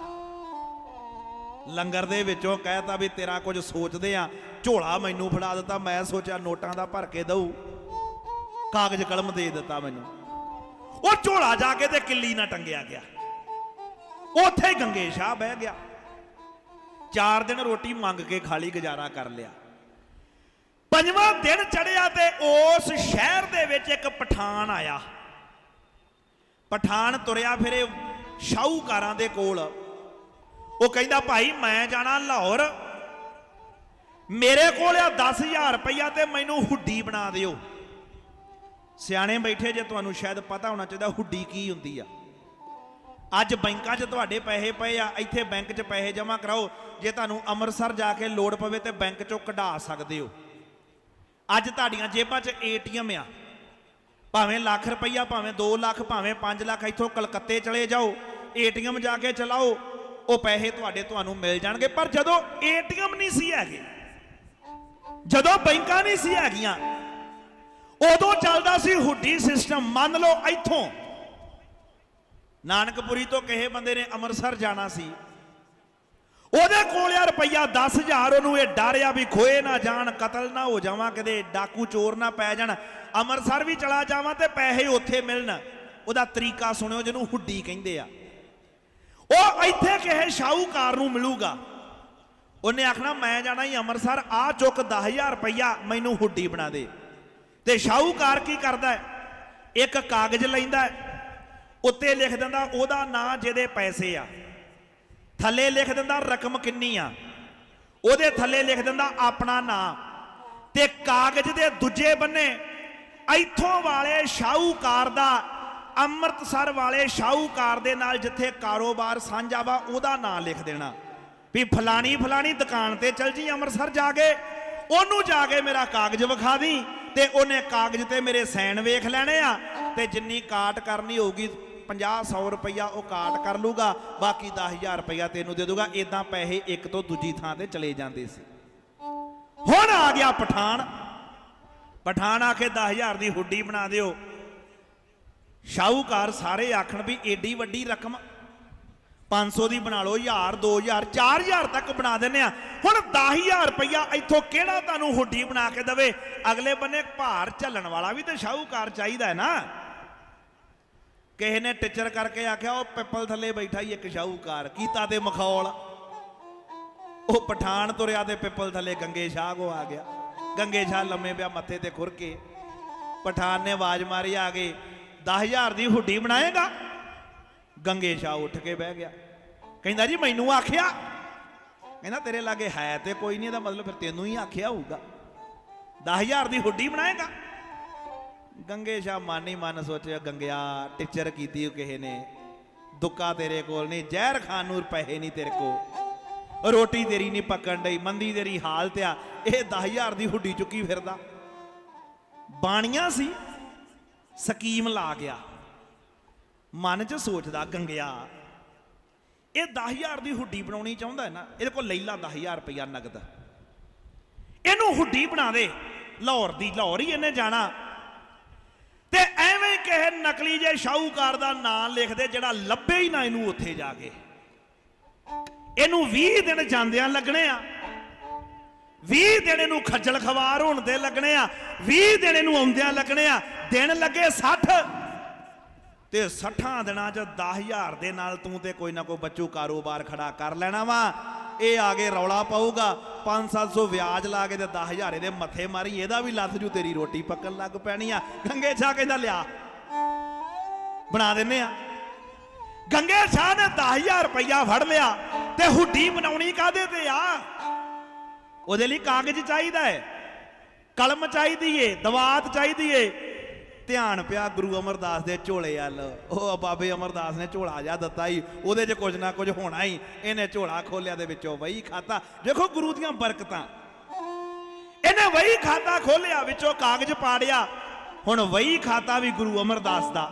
लंगर दे विचों कहता भी तेरा कुछ सोचदे आ, झोला मैनू फड़ा दिता, मैं सोचा नोटां दा भर के दऊ, कागज कलम दे दिता मैनू। वो झोला जाके ते किल्ली ना टंगिया गया, उत्थे ही गंगे शाह बह गया। चार दिन रोटी मंग के खाली गुजारा कर लिया। पंजवां दिन चढ़िया ते उस शहर दे विच एक पठान आया। पठान तुरिया फिरे शाहूकारां दे कोल, वो कहंदा भाई मैं जाना लाहौर, मेरे कोल आ दस हजार रुपया ते मैनू हुड्डी बना दिओ। सियाणे बैठे जे तुहानू शायद पता होना चाहिए हुड्डी की हुंदी आ। अज बैंकां च तुहाडे पैसे पे आ, इत्थे बैंक च पैसे जमा कराओ, जे तुहानू अमृतसर जाके लोड़ पवे ते बैंक चों कढा सकदे हो। अज तुहाडीआं जेबां च ए टी एम आ, भावें लाख रुपया, भावें दो लाख, भावें पांच लाख, इत्थों कलकत्ते चले जाओ, ए टी एम जाके चलाओ, वो पैसे तुहाडे तुहानू मिल जाणगे। पर जदों ए टी एम नहीं सी हैगे, जदों बैंकां नहीं सी हैगियां, उदों चलता सी हुड्डी सिस्टम। मान लो इथों नानकपुरी तो किसी बंदे ने अमृतसर जाना सी, ਉਹਦੇ ਕੋਲ ਆ ਰੁਪਈਆ दस हज़ार, ਉਹਨੂੰ ਇਹ ਡਰ ਆ ਵੀ ਖੋਏ ਨਾ ਜਾਣ, ਕਤਲ ਨਾ ਹੋ ਜਾਵਾਂ, ਕਿਤੇ ਡਾਕੂ ਚੋਰ ਨਾ ਪੈ ਜਾਣ, ਅੰਮ੍ਰਿਤਸਰ ਵੀ ਚਲਾ ਜਾਵਾਂ ਤੇ ਪੈਸੇ ਉੱਥੇ ਮਿਲਣ। ਉਹਦਾ ਤਰੀਕਾ ਸੁਣਿਓ ਜਿਹਨੂੰ ਹੁੱਡੀ ਕਹਿੰਦੇ ਆ। ਉਹ ਇੱਥੇ ਕਿਸੇ ਸ਼ਾਹੂਕਾਰ ਨੂੰ ਮਿਲੂਗਾ, ਉਹਨੇ ਆਖਣਾ ਮੈਂ ਜਾਣਾ ਹੀ ਅੰਮ੍ਰਿਤਸਰ, ਆ ਚੁੱਕ दस हज़ार ਰੁਪਈਆ ਮੈਨੂੰ ਹੁੱਡੀ ਬਣਾ ਦੇ। ਤੇ ਸ਼ਾਹੂਕਾਰ ਕੀ ਕਰਦਾ, ਇੱਕ ਕਾਗਜ਼ ਲੈਂਦਾ, ਉੱਤੇ ਲਿਖ ਦਿੰਦਾ ਉਹਦਾ ਨਾਂ ਜਿਹਦੇ ਪੈਸੇ ਆ, थले लिख दिंदा रकम किन्नी आ, ਉਹਦੇ थले लिख दिंदा अपना नाम, ते कागज दे दूजे बन्ने इथों वाले शाहूकार दा, अमृतसर वाले शाहूकार दे नाल जिथे कारोबार साझा वा ओदा नाम लिख देना भी फलानी फलानी दुकान ते चल जी अमृतसर जाके, ओनू जाके मेरा कागज विखा दी, ते ओने कागज ते मेरे सैन वेख लैणे आ, ते जिन्नी काट करनी होगी पचास सौ रुपया वो काट कर लूगा, बाकी दस हज़ार रुपया तेनू दे दूगा। इदा पैसे एक तो दूजी थां ते चले जाते सी। हुण आ गया पठान, पठान आखे दस हज़ार की हुड्डी बना दिओ। शाहूकार सारे आखण भी एडी वड्डी रकम पाँच सौ की बना लो, हज़ार दो हज़ार चार हज़ार तक बना देने। हुण दस हज़ार रुपया इत्थों किहड़ा तुहानूं हुड्डी बना के देवे। अगले बन्ने भार झल्लण वाला भी तो शाहूकार चाहिदा है ना। किसी ने टिचर करके आख्या वो पिपल थले बैठा ही एक शाहूकार, कीता ते मखौल, वो पठान तुरया ते पिपल थले गंगे शाह को आ गया। गंगे शाह लम्मे पिया मत्थे ते खुर के, पठान ने आवाज मारी आ गए दस हज़ार की हुड्डी बनाएगा। गंगे शाह उठ के बह गया, कहंदा जी मैनू आख्या, कहना तेरे लागे है तो कोई नहीं, मतलब फिर तेनू ही आख्या होगा, दस हज़ार की हुड्डी बनाएगा। गंगे शाह मन ही मन सोचे गंगया टिचर की किसी ने, दुक्का तेरे को नहीं, जहर खान नूर पैसे नहीं तेरे को, रोटी तेरी नहीं पकन डई, मंदी तेरी हालत आ, यह दस हज़ार की हुड्डी चुकी फिरदा। बाणिया सी स्कीम ला गया, मन च सोचदा गंगया ये दस हज़ार की हुड्डी बनानी चाहता है ना, ये को ले ला दस हज़ार रुपया नगद, इनू हुड्डी बना दे लाहौर की, लाहौर ही इन्हें जाना, ते एवें कहे नकली जे शाहूकार दा नाम लिख दे जिहड़ा लभे ही ना इनू उत्थे जाके। इनू बीस दिन जांदियां लगने आ, बीस दिन इनू खज्जल खवार होण दे लगने आ, बीस दिन इनू आउंदियां लगने आ, दिन लगे सठ, ते सठां दिनां च दस हज़ार दे नाल तूं ते कोई ना कोई बच्चू कारोबार खड़ा कर लेना वा। ये आगे रौला पाऊगा, पाँच सत्त सौ ब्याज ला के दस हज़ार दे मथे मारी, एदा भी लथ जू तेरी रोटी पकन लग पैनी आ। गंगे शाह कहंदा लिया बना देने आ। गंगे शाह ने दस हज़ार रुपया फड़ लिया, ते हुड्डी बनाउणी काहदे ते आ, ओहदे लई कागज चाहिदा है, कलम चाहिदी है, दवात चाहिदी है। ध्यान पिया गुरु अमरदास दे झोले अल, ओ बाबे अमरदास ने झोला जा दिता ही, उहदे च कुछ ना कुछ होना ही, इन्हें झोला खोलिया दे विचों वही खाता। देखो गुरु दियां बरकतां, इन्हें वही खाता खोलिया, विचों कागज पाड़िया। हुण वही खाता भी गुरु अमरदास दा,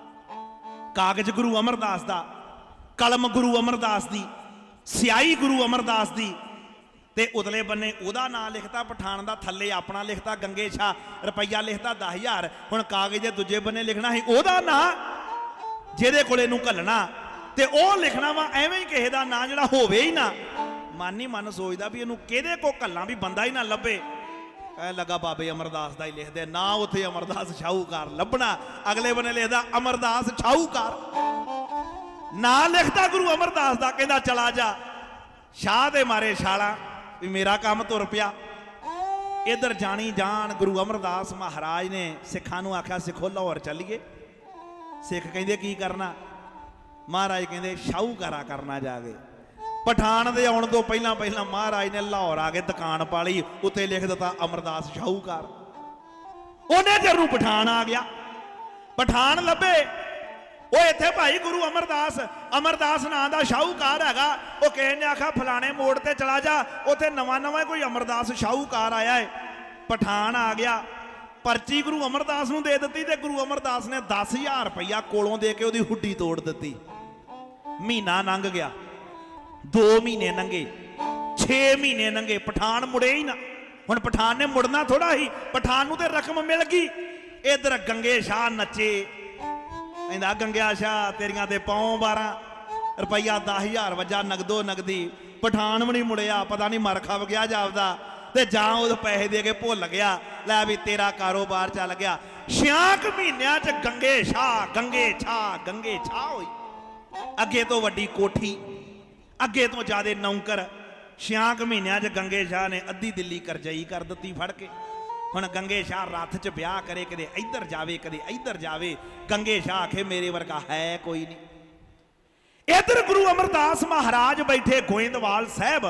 कागज गुरु अमरदास दा, कलम गुरु अमरदास दी, स्याही गुरु अमरदास दी, ते उदले बन्ने ओदा नाम लिखता पठान दा, थले अपना लिखता गंगे शाह, रुपया लिखता दस हज़ार। हुण कागज दे दूजे बन्ने लिखना ही ओदा नाम जेदे कोले नूं घल्लना, ते ओह लिखना वा एवें ही किसी दा नाम जिहड़ा होवे ही ना। मन ही मन सोचदा भी इहनूं किहदे को घल्लां भी बंदा ही ना लभे। कह लगा बाबे अमरदास दा ही लिख दे ना, उत्थे अमरदास शाहूकार लभना, अगले बन्ने लिखदा अमरदास शाहूकार, ना लिखता गुरु अमरदास दा, कहंदा चला जा। शाह दे मारे छाला भी मेरा काम तुर पिया। इधर जानी जान गुरु अमरदास महाराज ने सिखां नूं आख्या सिखो लाहौर चलीए। सिख कहंदे की करना, महाराज कहंदे शाहूकारा करना जाके। पठान दे आउण तो पहला पहला महाराज ने लाहौर आके दुकान पा ली, उत्ते लिख दिता अमरदास शाहूकार। उन्हें जरूर पठान आ गया, पठान लभे वो इत्थे भाई गुरु अमरदास, अमरदास नां दा शाहूकार हैगा। वो किसी ने आखा फलाने मोड़ ते चला जा, उत्थे नवां नवां कोई अमरदास शाहूकार आया है। पठान आ गया, पर्ची गुरु अमरदास नूं दे दित्ती, ते गुरु अमरदास ने दस हज़ार रुपया कोलों दे के उहदी हुड्डी तोड़ दित्ती। महीना लंघ गया, दो महीने लंघे, छे महीने लंघे, पठान मुड़े ही ना। हुण पठान ने मुड़ना थोड़ा ही, पठान नूं ते रकम मिल गई, इधर गंगे शाह नचे, कहंदा गंगिया शाह तेरियां ते पाओ बारह रुपया दस हज़ार वजा नगदो नगदी। पठान भी नहीं मुड़िया, पता नहीं मर खप गया जापदा ते जां उस पैसे दे के भुल गया, लै भी तेरा कारोबार चल गया। छियाक महीनों च गंगे शाह गंगे छा गंगे छा होई। अगे तो वड्डी कोठी, अगे तो ज्यादा नौकर। छियाक महीनों च गंगे शाह ने अद्धी दिल्ली करजई कर दी फड़ के। हुण गंगे शाह रथ च ब्याह करे, कदे इधर जावे कदे इधर जावे। गंगे शाह आखे मेरे वर्गा है कोई नहीं। इधर गुरु अमरदास महाराज बैठे गोइंदवाल साहब।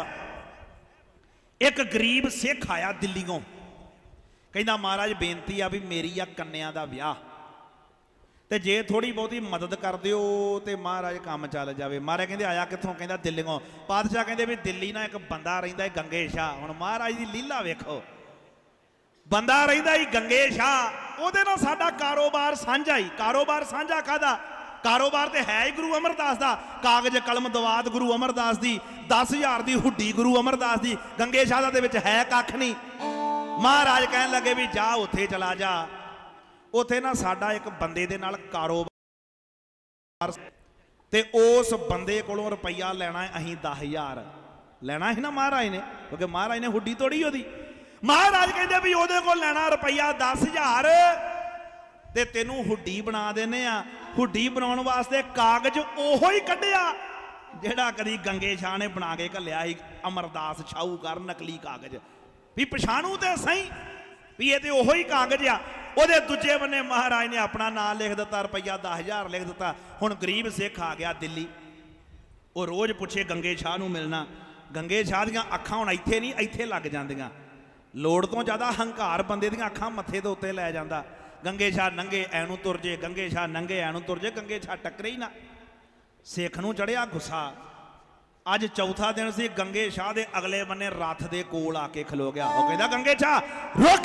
एक गरीब सिख आया दिल्लीों, कहना महाराज बेनती आ भी मेरी आ कन्या दा विआह, ते जे थोड़ी बहुती मदद कर दिओ ते महाराज काम चल जावे। महाराज कहंदे आया कित्थों? कहंदा दिल्लीों। पातशाह कहंदे भी दिल्ली ना एक बंदा रहिंदा है गंगे शाह। हुण महाराज दी लीला वेखो, बंदा रहिंदा ही गंगे शाह, ओहदे नाल साडा कारोबार साझा ही। कारोबार साझा कादा? कारोबार तो है ही गुरु अमरदास का। कागज कलम दवात गुरु अमरदास की, दस हज़ार की हुड्डी गुरु अमरदास की। गंगे शाह दे विच है कख नहीं। महाराज कहन लगे भी जा उत्थे चला जा, उत्थे ना साडा एक बंदे दे नाल कारोबार, ते उस बंदे कोलों रुपया लेना है अहीं दस हज़ार लेना है ना महाराज ने, क्योंकि महाराज ने हुड्डी तोड़ी ओदी। महाराज कहंदे भी ओहदे कोल लेना रुपया दस हज़ार ते तेनू हुड्डी बना देने आ। हुड्डी बनाने वास्ते कागज ओहो ही कढ़िया जेड़ा कदी गंगे शाह ने बना के घलिया ही, अमरदास शाहूकार नकली कागज। भी पछाणू तो सही भी ये तो ओहो ही कागज आ। ਉਹਦੇ दूजे बन्ने महाराज ने अपना नाम लिख दिता, रुपया दस हज़ार लिख दिता। हुण गरीब सिख आ गया दिल्ली, वो रोज़ पूछे गंगे शाह नूं मिलना। गंगे शाह दीआं अखां हुण इत्थे नहीं इत्थे लग जांदियां, लोड़ तो ज़्यादा हंकार बंदे दीआं अखां मत्थे दे उत्ते लै जांदा। गंगे शाह नंगे ऐनू तुर जे, गंगे शाह नंगे ऐनू तुर जे, गंगे शाह टक्करे ही ना। सिख नूं चढ़िया गुस्सा। अज चौथा दिन सी, गंगे शाह दे अगले बन्ने रथ दे कोल आके खलो गया। वो कहंदा गंगे शाह रुक।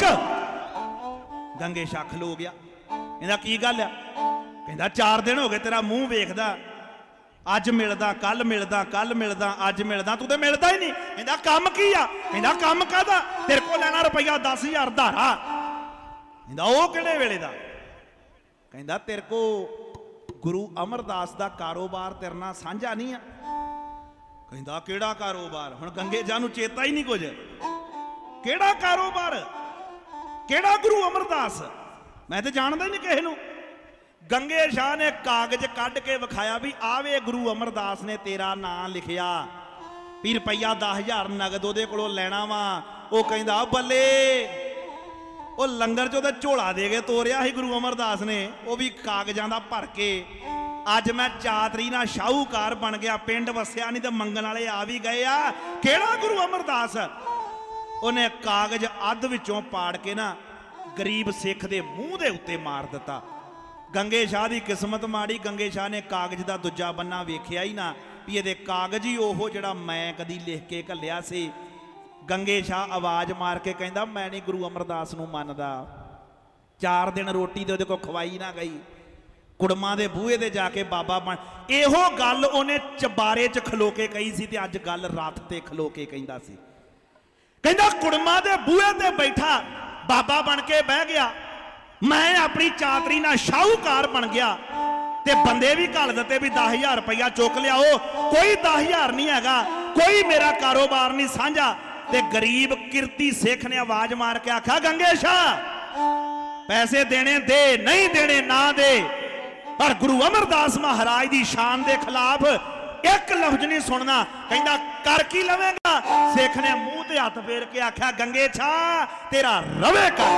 गंगे शाह खलो गया, कहंदा की गल आ? कहंदा चार दिन हो गए तेरा मूँह वेखदा, अज मिलदा कल मिलदा कल मिलदा अज मिलदा, तू तो मिलदा ही नहीं। कहंदा कम की आ? कहंदा कम काहदा? तेरे को लेना रुपया दस हज़ार धारा। कहंदा वो किहड़े वेले दा? कहंदा तेरे को गुरु अमरदास दा कारोबार तेरे नाल साझा नहीं आ। कहंदा किहड़ा कारोबार? हुण गंगे शाह नूं चेता ही नहीं कुछ, किहड़ा कारोबार, किहड़ा गुरु अमरदास? मैं तो जानदा ही नहीं किसे नूं। गंगे शाह ने कागज कढ़ के विखाया भी आवे गुरु अमरदास ने तेरा नाम लिखिया भी रुपया दस हज़ार नगद उहदे कोलों लैणा वा। वो कहंदा बल्ले, वो लंगर चो तो झोला दे के तोरिया ही गुरु अमरदास ने, वो भी कागजां दा भर के। अज मैं चातरी ना शाहूकार बन गया, पिंड वसिया नहीं तो मंगण वाले आ भी गए आ। केड़ा गुरु अमरदास? उन्हें कागज अध विचों पाड़ के ना गरीब सिख दे मूँह दे उत्ते मार दिता। गंगे शाह की किस्मत माड़ी, गंगे शाह ने कागज का दूजा बन्ना वेख्या ही ना भी ये कागज ही ओहो जिहड़ा मैं कदी लिख के घल्लिया सी। गंगे शाह आवाज़ मार के कहंदा मैं नहीं गुरु अमरदास नूं मनदा। चार दिन रोटी तो उहदे कोल खवाई ना गई, कुड़मा दे बूहे दे जाके बाबा बन। इहो गल उहने चबारे च खलो के कही सी ते अज गल रथ ते खलो के कहिंदा सी। कहंदा कुड़मा दे बूहे ते बैठा बाबा बन के बह गया, मैं अपनी चातरी ना शाहूकार बन गया ते बंदे भी घल दिते भी दस हज़ार रुपया चुक लियाओ। कोई दस हज़ार नहीं हैगा, कोई मेरा कारोबार नहीं साझा। ते गरीब किरती सिख ने आवाज मार के आखा गंगे शाह पैसे देने दे, नहीं देने ना दे, पर गुरु अमरदास महाराज की शान के खिलाफ एक लफ्ज नहीं सुनना। कहंदा कर की लवेगा? सिख ने मूँह ते हथ फेर के आख्या गंगे शाह तेरा रवे कर।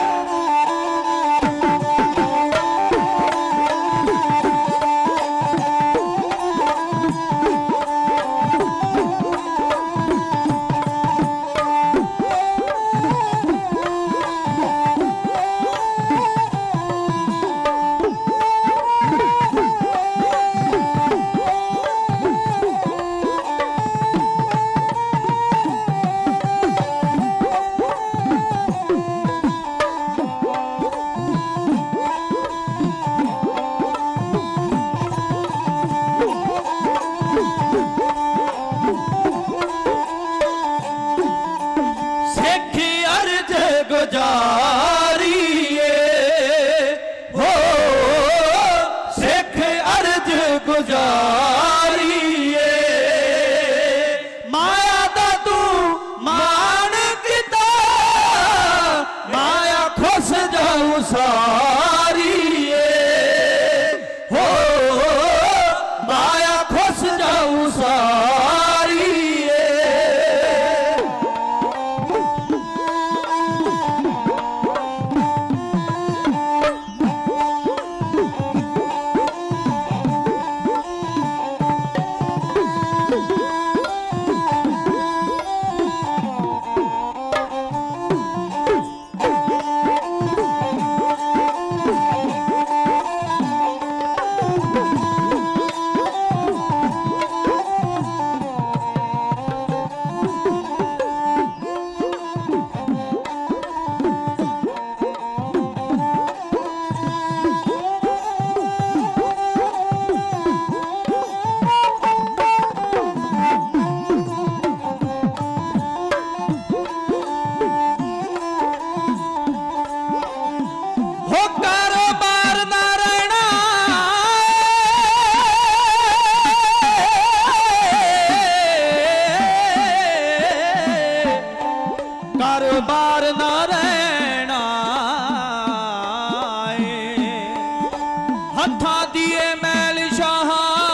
सारी हो माया खुस जाऊं सारी कारोबार ना रहना हथा दिए मैल शाह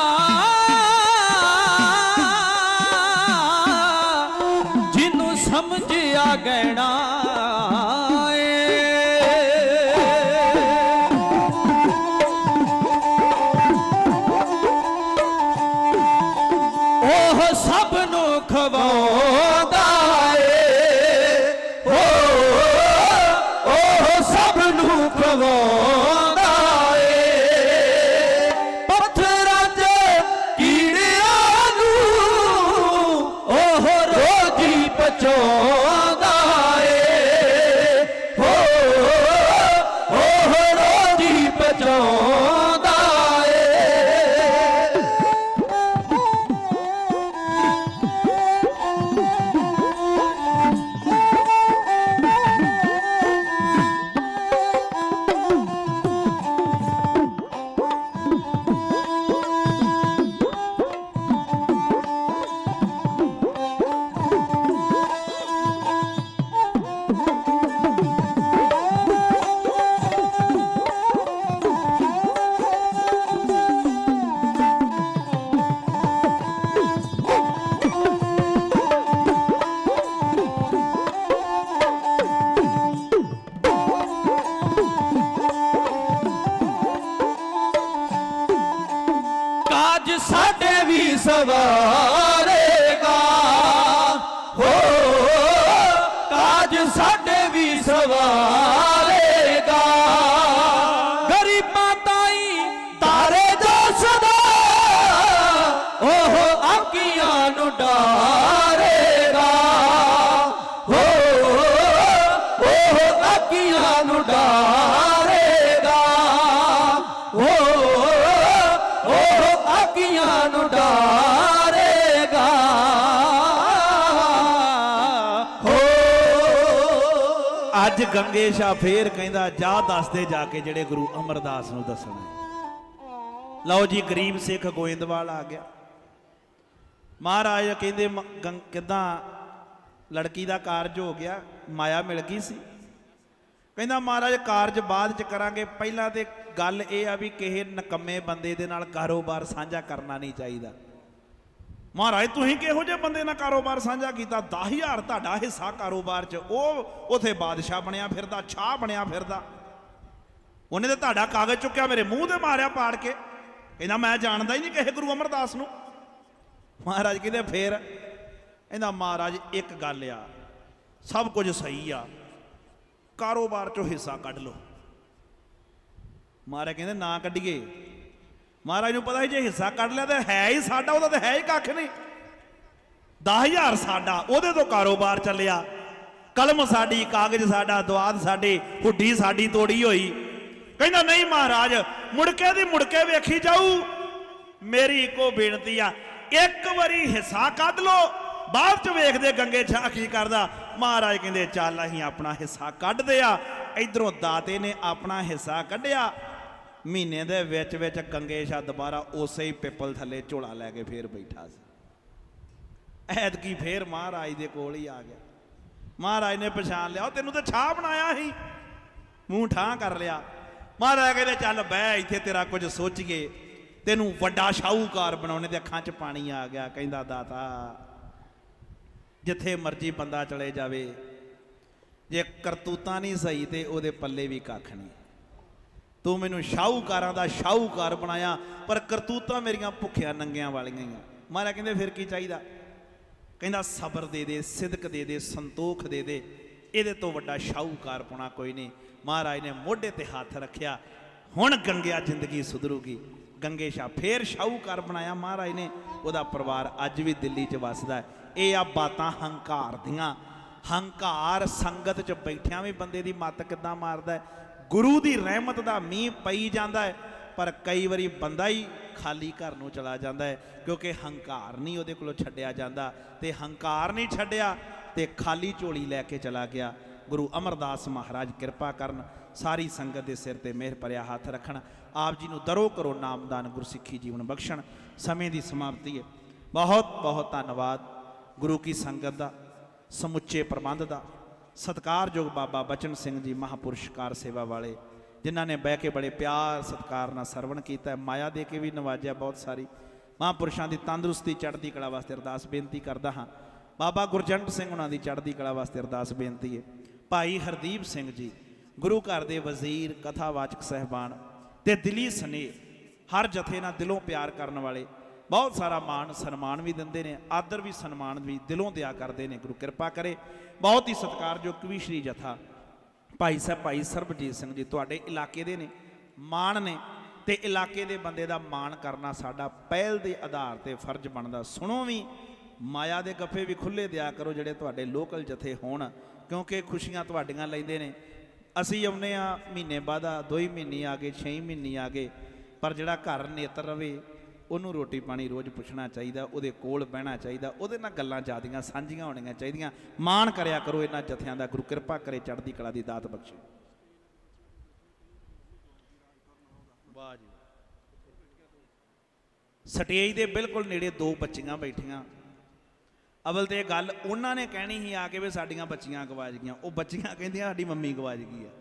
जिन्नू समझिया गहना ओह सब नू खवांदा खवांदा पत्थरां च कीड़ियां नूं ओह रोजी पचांदा हो ओह रोजी पचांदा साडे भी सवारेगा हो काज साडे भी सवारेगा गरीबां ताई तारे जो सदा ओह आकियां नू डारेगा हो ओह आकियां नू डारेगा हो डारेगा हो अज गंगे शाह फेर कहंदा जा दस दे जाके जेड़े गुरु अमरदास नूं दसना। लो जी गरीब सिख गोइंदवाल आ गया। महाराज कहंदे किदां लड़की दा कारज हो गया, माया मिल गई सी। कहंदा महाराज कारज बाद च करांगे, पहला ते गल ये आ भी किसी नकम्मे बंदे दे नाल कारोबार साझा करना नहीं चाहिए। महाराज तुसीं किहो जे बंदे नाल कारोबार साझा कीता, दस हज़ार तुहाडा हिस्सा कारोबार च, वो उथे बादशाह बनया फिरदा, छाह बनया फिरदा, उन्हें तो तुहाडा कागज चुक्या मेरे मूँह ते मारिया पाड़ के। कहंदा मैं जानदा ही नहीं किसी गुरु अमरदास नूं। महाराज कहंदे फिर? कहंदा महाराज एक गल आ, सब कुछ सही आ, कारोबार चो हिस्सा कढ़ लो। महाराज कहते ना कढ़िए। महाराज नूं पता ही जे हिस्सा कढ़ लिया तो है ही साडा, उहदा तो है ही कख नहीं। दस हज़ार साडा, उहदे तो कारोबार चलिया, कलम साडी, कागज साडा, दवाद साडी, हुड्डी साडी तोड़ी होई। कहंदा नहीं महाराज मुड़के दी मुड़के वेखी जाऊ, मेरी इको बेनती आ, एक बारी हिस्सा कढ़ लो, बाद च वेखदे गंगे शाह की करदा। महाराज कहंदे चल असीं अपना हिस्सा कढ़दे आ। इधरों दाते ने अपना हिस्सा कढ़िया, महीने दे विच विच गंगे शाह दोबारा उसे ही पिपल थले झोला लैके फिर बैठा सी। ऐतकी फिर महाराज दे कोल ही आ गया। महाराज ने पछाण लिया, तेनू तो छाह बनाया ही, मूँह ठा कर लिया। महाराज कहते चल बह इत्थे तेरा कुछ सोचिए, तेनू वड्डा शाहूकार बनाने दे अखां च पानी आ गया। कहंदा दाता जिथे मर्जी बंदा चले जावे, जे करतूतां नहीं सही तो उहदे पल्ले भी कख नहीं। तू मैनू शाहूकारां दा शाहूकार बनाया पर करतूतां मेरियां भुखियां नंगियां वालियां ही। महाराज कहंदे फिर की चाहिदा? कहंदा सबर दे दे, सिदक दे दे, संतोख दे दे, इहदे तो वड्डा शाहूकार पुणा कोई नहीं। महाराज ने मोढे ते हाथ रखिया, हुण गंगिया जिंदगी सुधरूगी। गंगे शाह फिर शाहूकार बनाया महाराज ने। उहदा परिवार अज भी दिल्ली च वसदा है। ये आ बातां हंकार दियां। हंकार संगत च बैठिया भी बंदे दी मत किदां मारदा है। गुरु दी रहमत दा मींह पई जांदा है पर कई वारी बंदा ही खाली घर नूं चला जांदा है, क्योंकि हंकार नहीं उहदे कोलों छड्डिया जांदा। ते हंकार नहीं छड्डिया ते खाली झोली लैके चला गया। गुरु अमरदास महाराज किरपा करन, सारी संगत के सिर ते मेहर भरिया हाथ रखन, आप जी नूं दरो करो नामदान, गुरसिੱਖੀ जीवन बख्शण। समय की समाप्ति है। बहुत बहुत धन्यवाद गुरु की संगत का, समुचे प्रबंध का। सत्कारयोग बाबा बचन सिंह जी महापुरुष कार सेवा वाले, जिन्हों ने बह के बड़े प्यार सत्कार नाल सरवण किया, माया दे के भी नवाजिया बहुत सारी। महापुरुषों की तंदुरुस्ती चढ़ती कला वास्ते अरदास बेनती करता हाँ। बाबा गुरजंट सिंह उन्हों की चढ़ती कला वास्ते अरदास बेनती है। भाई हरदीप सिंह जी गुरु घर के वजीर, कथावाचक साहबान ते दिली स्नेह, हर जथे नाल दिलों प्यार करने वाले, बहुत सारा मान सन्मान भी देंदे ने, आदर भी सन्मान भी दिलों दिया करते हैं। गुरु कृपा करे। बहुत ही सत्कारयोग कवि श्री जथा भाई साहब भाई सरबजीत सिंह जी तुहाडे इलाके दे ने, मान ने, ते इलाके दे बंदे दा मान करना साडा पहल के आधार पर फर्ज बनता। सुनो भी माया दे गफे भी खुले दिया करो जिहड़े तुहाडे लोकल जथे होण, क्योंकि खुशियां तुहाडियां लैंदे ने। असीं आउणे आ महीने बाद, दो ही महीने आ गए, छे महीने आ गए, पर जिहड़ा घर नेत्र रवे उन्होंने रोटी पानी रोज़ पुछना चाहिए, उहदे कोल बहना चाहिए, उहदे नाल गल्लां ज़्यादियां सांझियां होणियां चाहिदियां। मान करया करो इन्हां जथियां दा। गुरु कृपा करे, चढ़दी कला दी दात बख्शे। वाह जी। स्टेज दे बिल्कुल नेड़े दो बच्चियां बैठियां। अवल तो यह गल उन्होंने कहनी ही आके भी साडियां बच्चियां गवाच गईयां। वो बच्चियां कहंदियां साडी मम्मी गवाच गई है।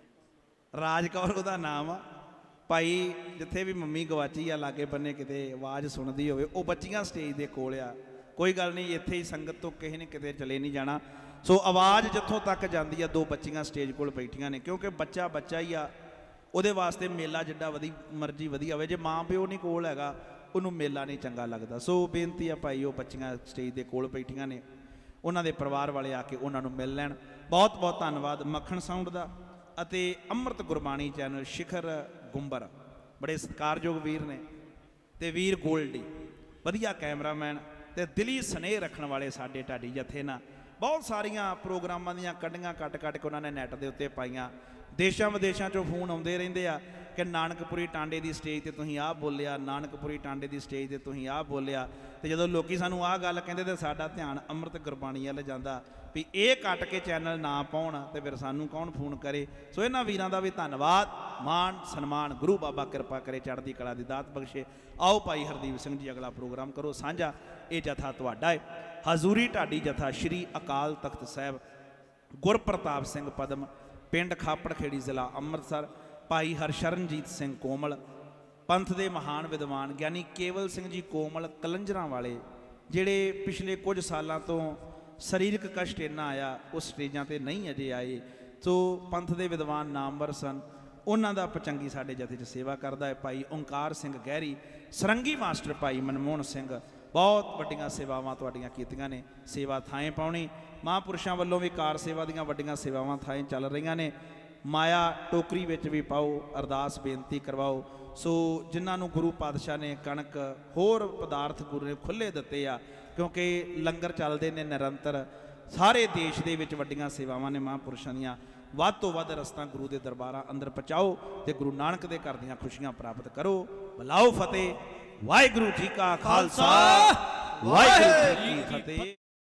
राज कौर उहदा नाम आ। भाई जिथे भी मम्मी गवाची आ लागे बन्ने किते आवाज़ सुनती होवे, वो बच्चियां स्टेज के कोल आ। कोई गल नहीं, इत्थे ही संगत तो किसी ने किते चले नहीं जाना। सो आवाज़ जिथों तक जाती है, दो बच्चियां स्टेज कोल बैठियां ने, क्योंकि बच्चा बच्चा ही आ। उहदे वास्ते मेला जिड्डा वधी मर्जी वधिया होवे, जे माँ प्यो नहीं कोल हैगा उन्होंने मेला नहीं चंगा लगता। सो बेनती है भाई, वो बच्चियां स्टेज के कोल बैठियां ने, उन्होंने परिवार वाले आके उन्होंने मिल लैन। बहुत बहुत धन्यवाद मक्खण साउंड का अते अमृत गुरबाणी चैनल शिखर गुंबर, बड़े सत्कारयोग वीर ने, ते वीर गोल्डी वधिया कैमरामैन, ते दिली स्नेह रखने वाले साडे ढाडी जथे ना। बहुत सारिया प्रोग्रामां दियां कड्डियां कट कट के उन्होंने नैट के उत्ते पाइयां। देशों विदेशों चों फोन आउंदे रहिंदे आ कि नानकपुरी टांडे की स्टेज ते तुसीं आ बोलिया, नानकपुरी टांडे की स्टेज ते तुसीं आ बोलिया। तो जदों लोकी सानूं आ गल कहिंदे ते साडा ध्यान अमृत गुरबाणी वल जांदा भी ये कट के चैनल ना पाउण ते फिर सानूं कौन फोन करे। सो इन्हां वीरां दा भी धन्नवाद, मान सन्मान। गुरु बाबा कृपा करे, चढ़दी कला दी दात बख्शे। आओ भाई हरदीप सिंह जी अगला प्रोग्राम करो साझा। ये जथा तुहाडा है, हजूरी ढाडी जथा श्री अकाल तख्त साहब गुरप्रताप सिंह पदम, पिंड खापड़ खेड़ी जिला अमृतसर। भाई हरशरणजीत सिंह कोमल, पंथ के महान विद्वान ज्ञानी केवल सिंह जी कोमल कलंजरां वाले, जिहड़े पिछले कुछ सालों तो शरीरक कष्ट इन्ना आया उस स्टेजां ते नहीं अजे आए। तो पंथ के विद्वान नामवर सन, उन्हां दा पचंगी साडे जथे च सेवा करदा है। भाई ओंकार सिंह गहरी, सरंगी मास्टर भाई मनमोहन सिंह, बहुत वड्डियां सेवावां तुहाडीआं कीतीआं ने। सेवा थाएं पाउणी, महापुरुषों वालों भी कार सेवा दीआं वड्डियां सेवावां थाएं चल रहीआं ने। माया टोकरी विच भी पाओ, अरदास बेनती करवाओ। सो जिन्होंने गुरु पातशाह ने कणक होर पदार्थ गुरु ने खुले दिते आ, क्योंकि लंगर चलते हैं निरंतर सारे देश के विच वड्डियां सेवावां ने महापुरुषों दीआं। वध तो वध रस्तां गुरु के दरबारां अंदर पहुँचाओ ते गुरु नानक दे घर दीआं खुशियां प्राप्त करो। बुलाओ फतेह। वाहिगुरू जी का खालसा, वाहिगुरू जी की फतेह।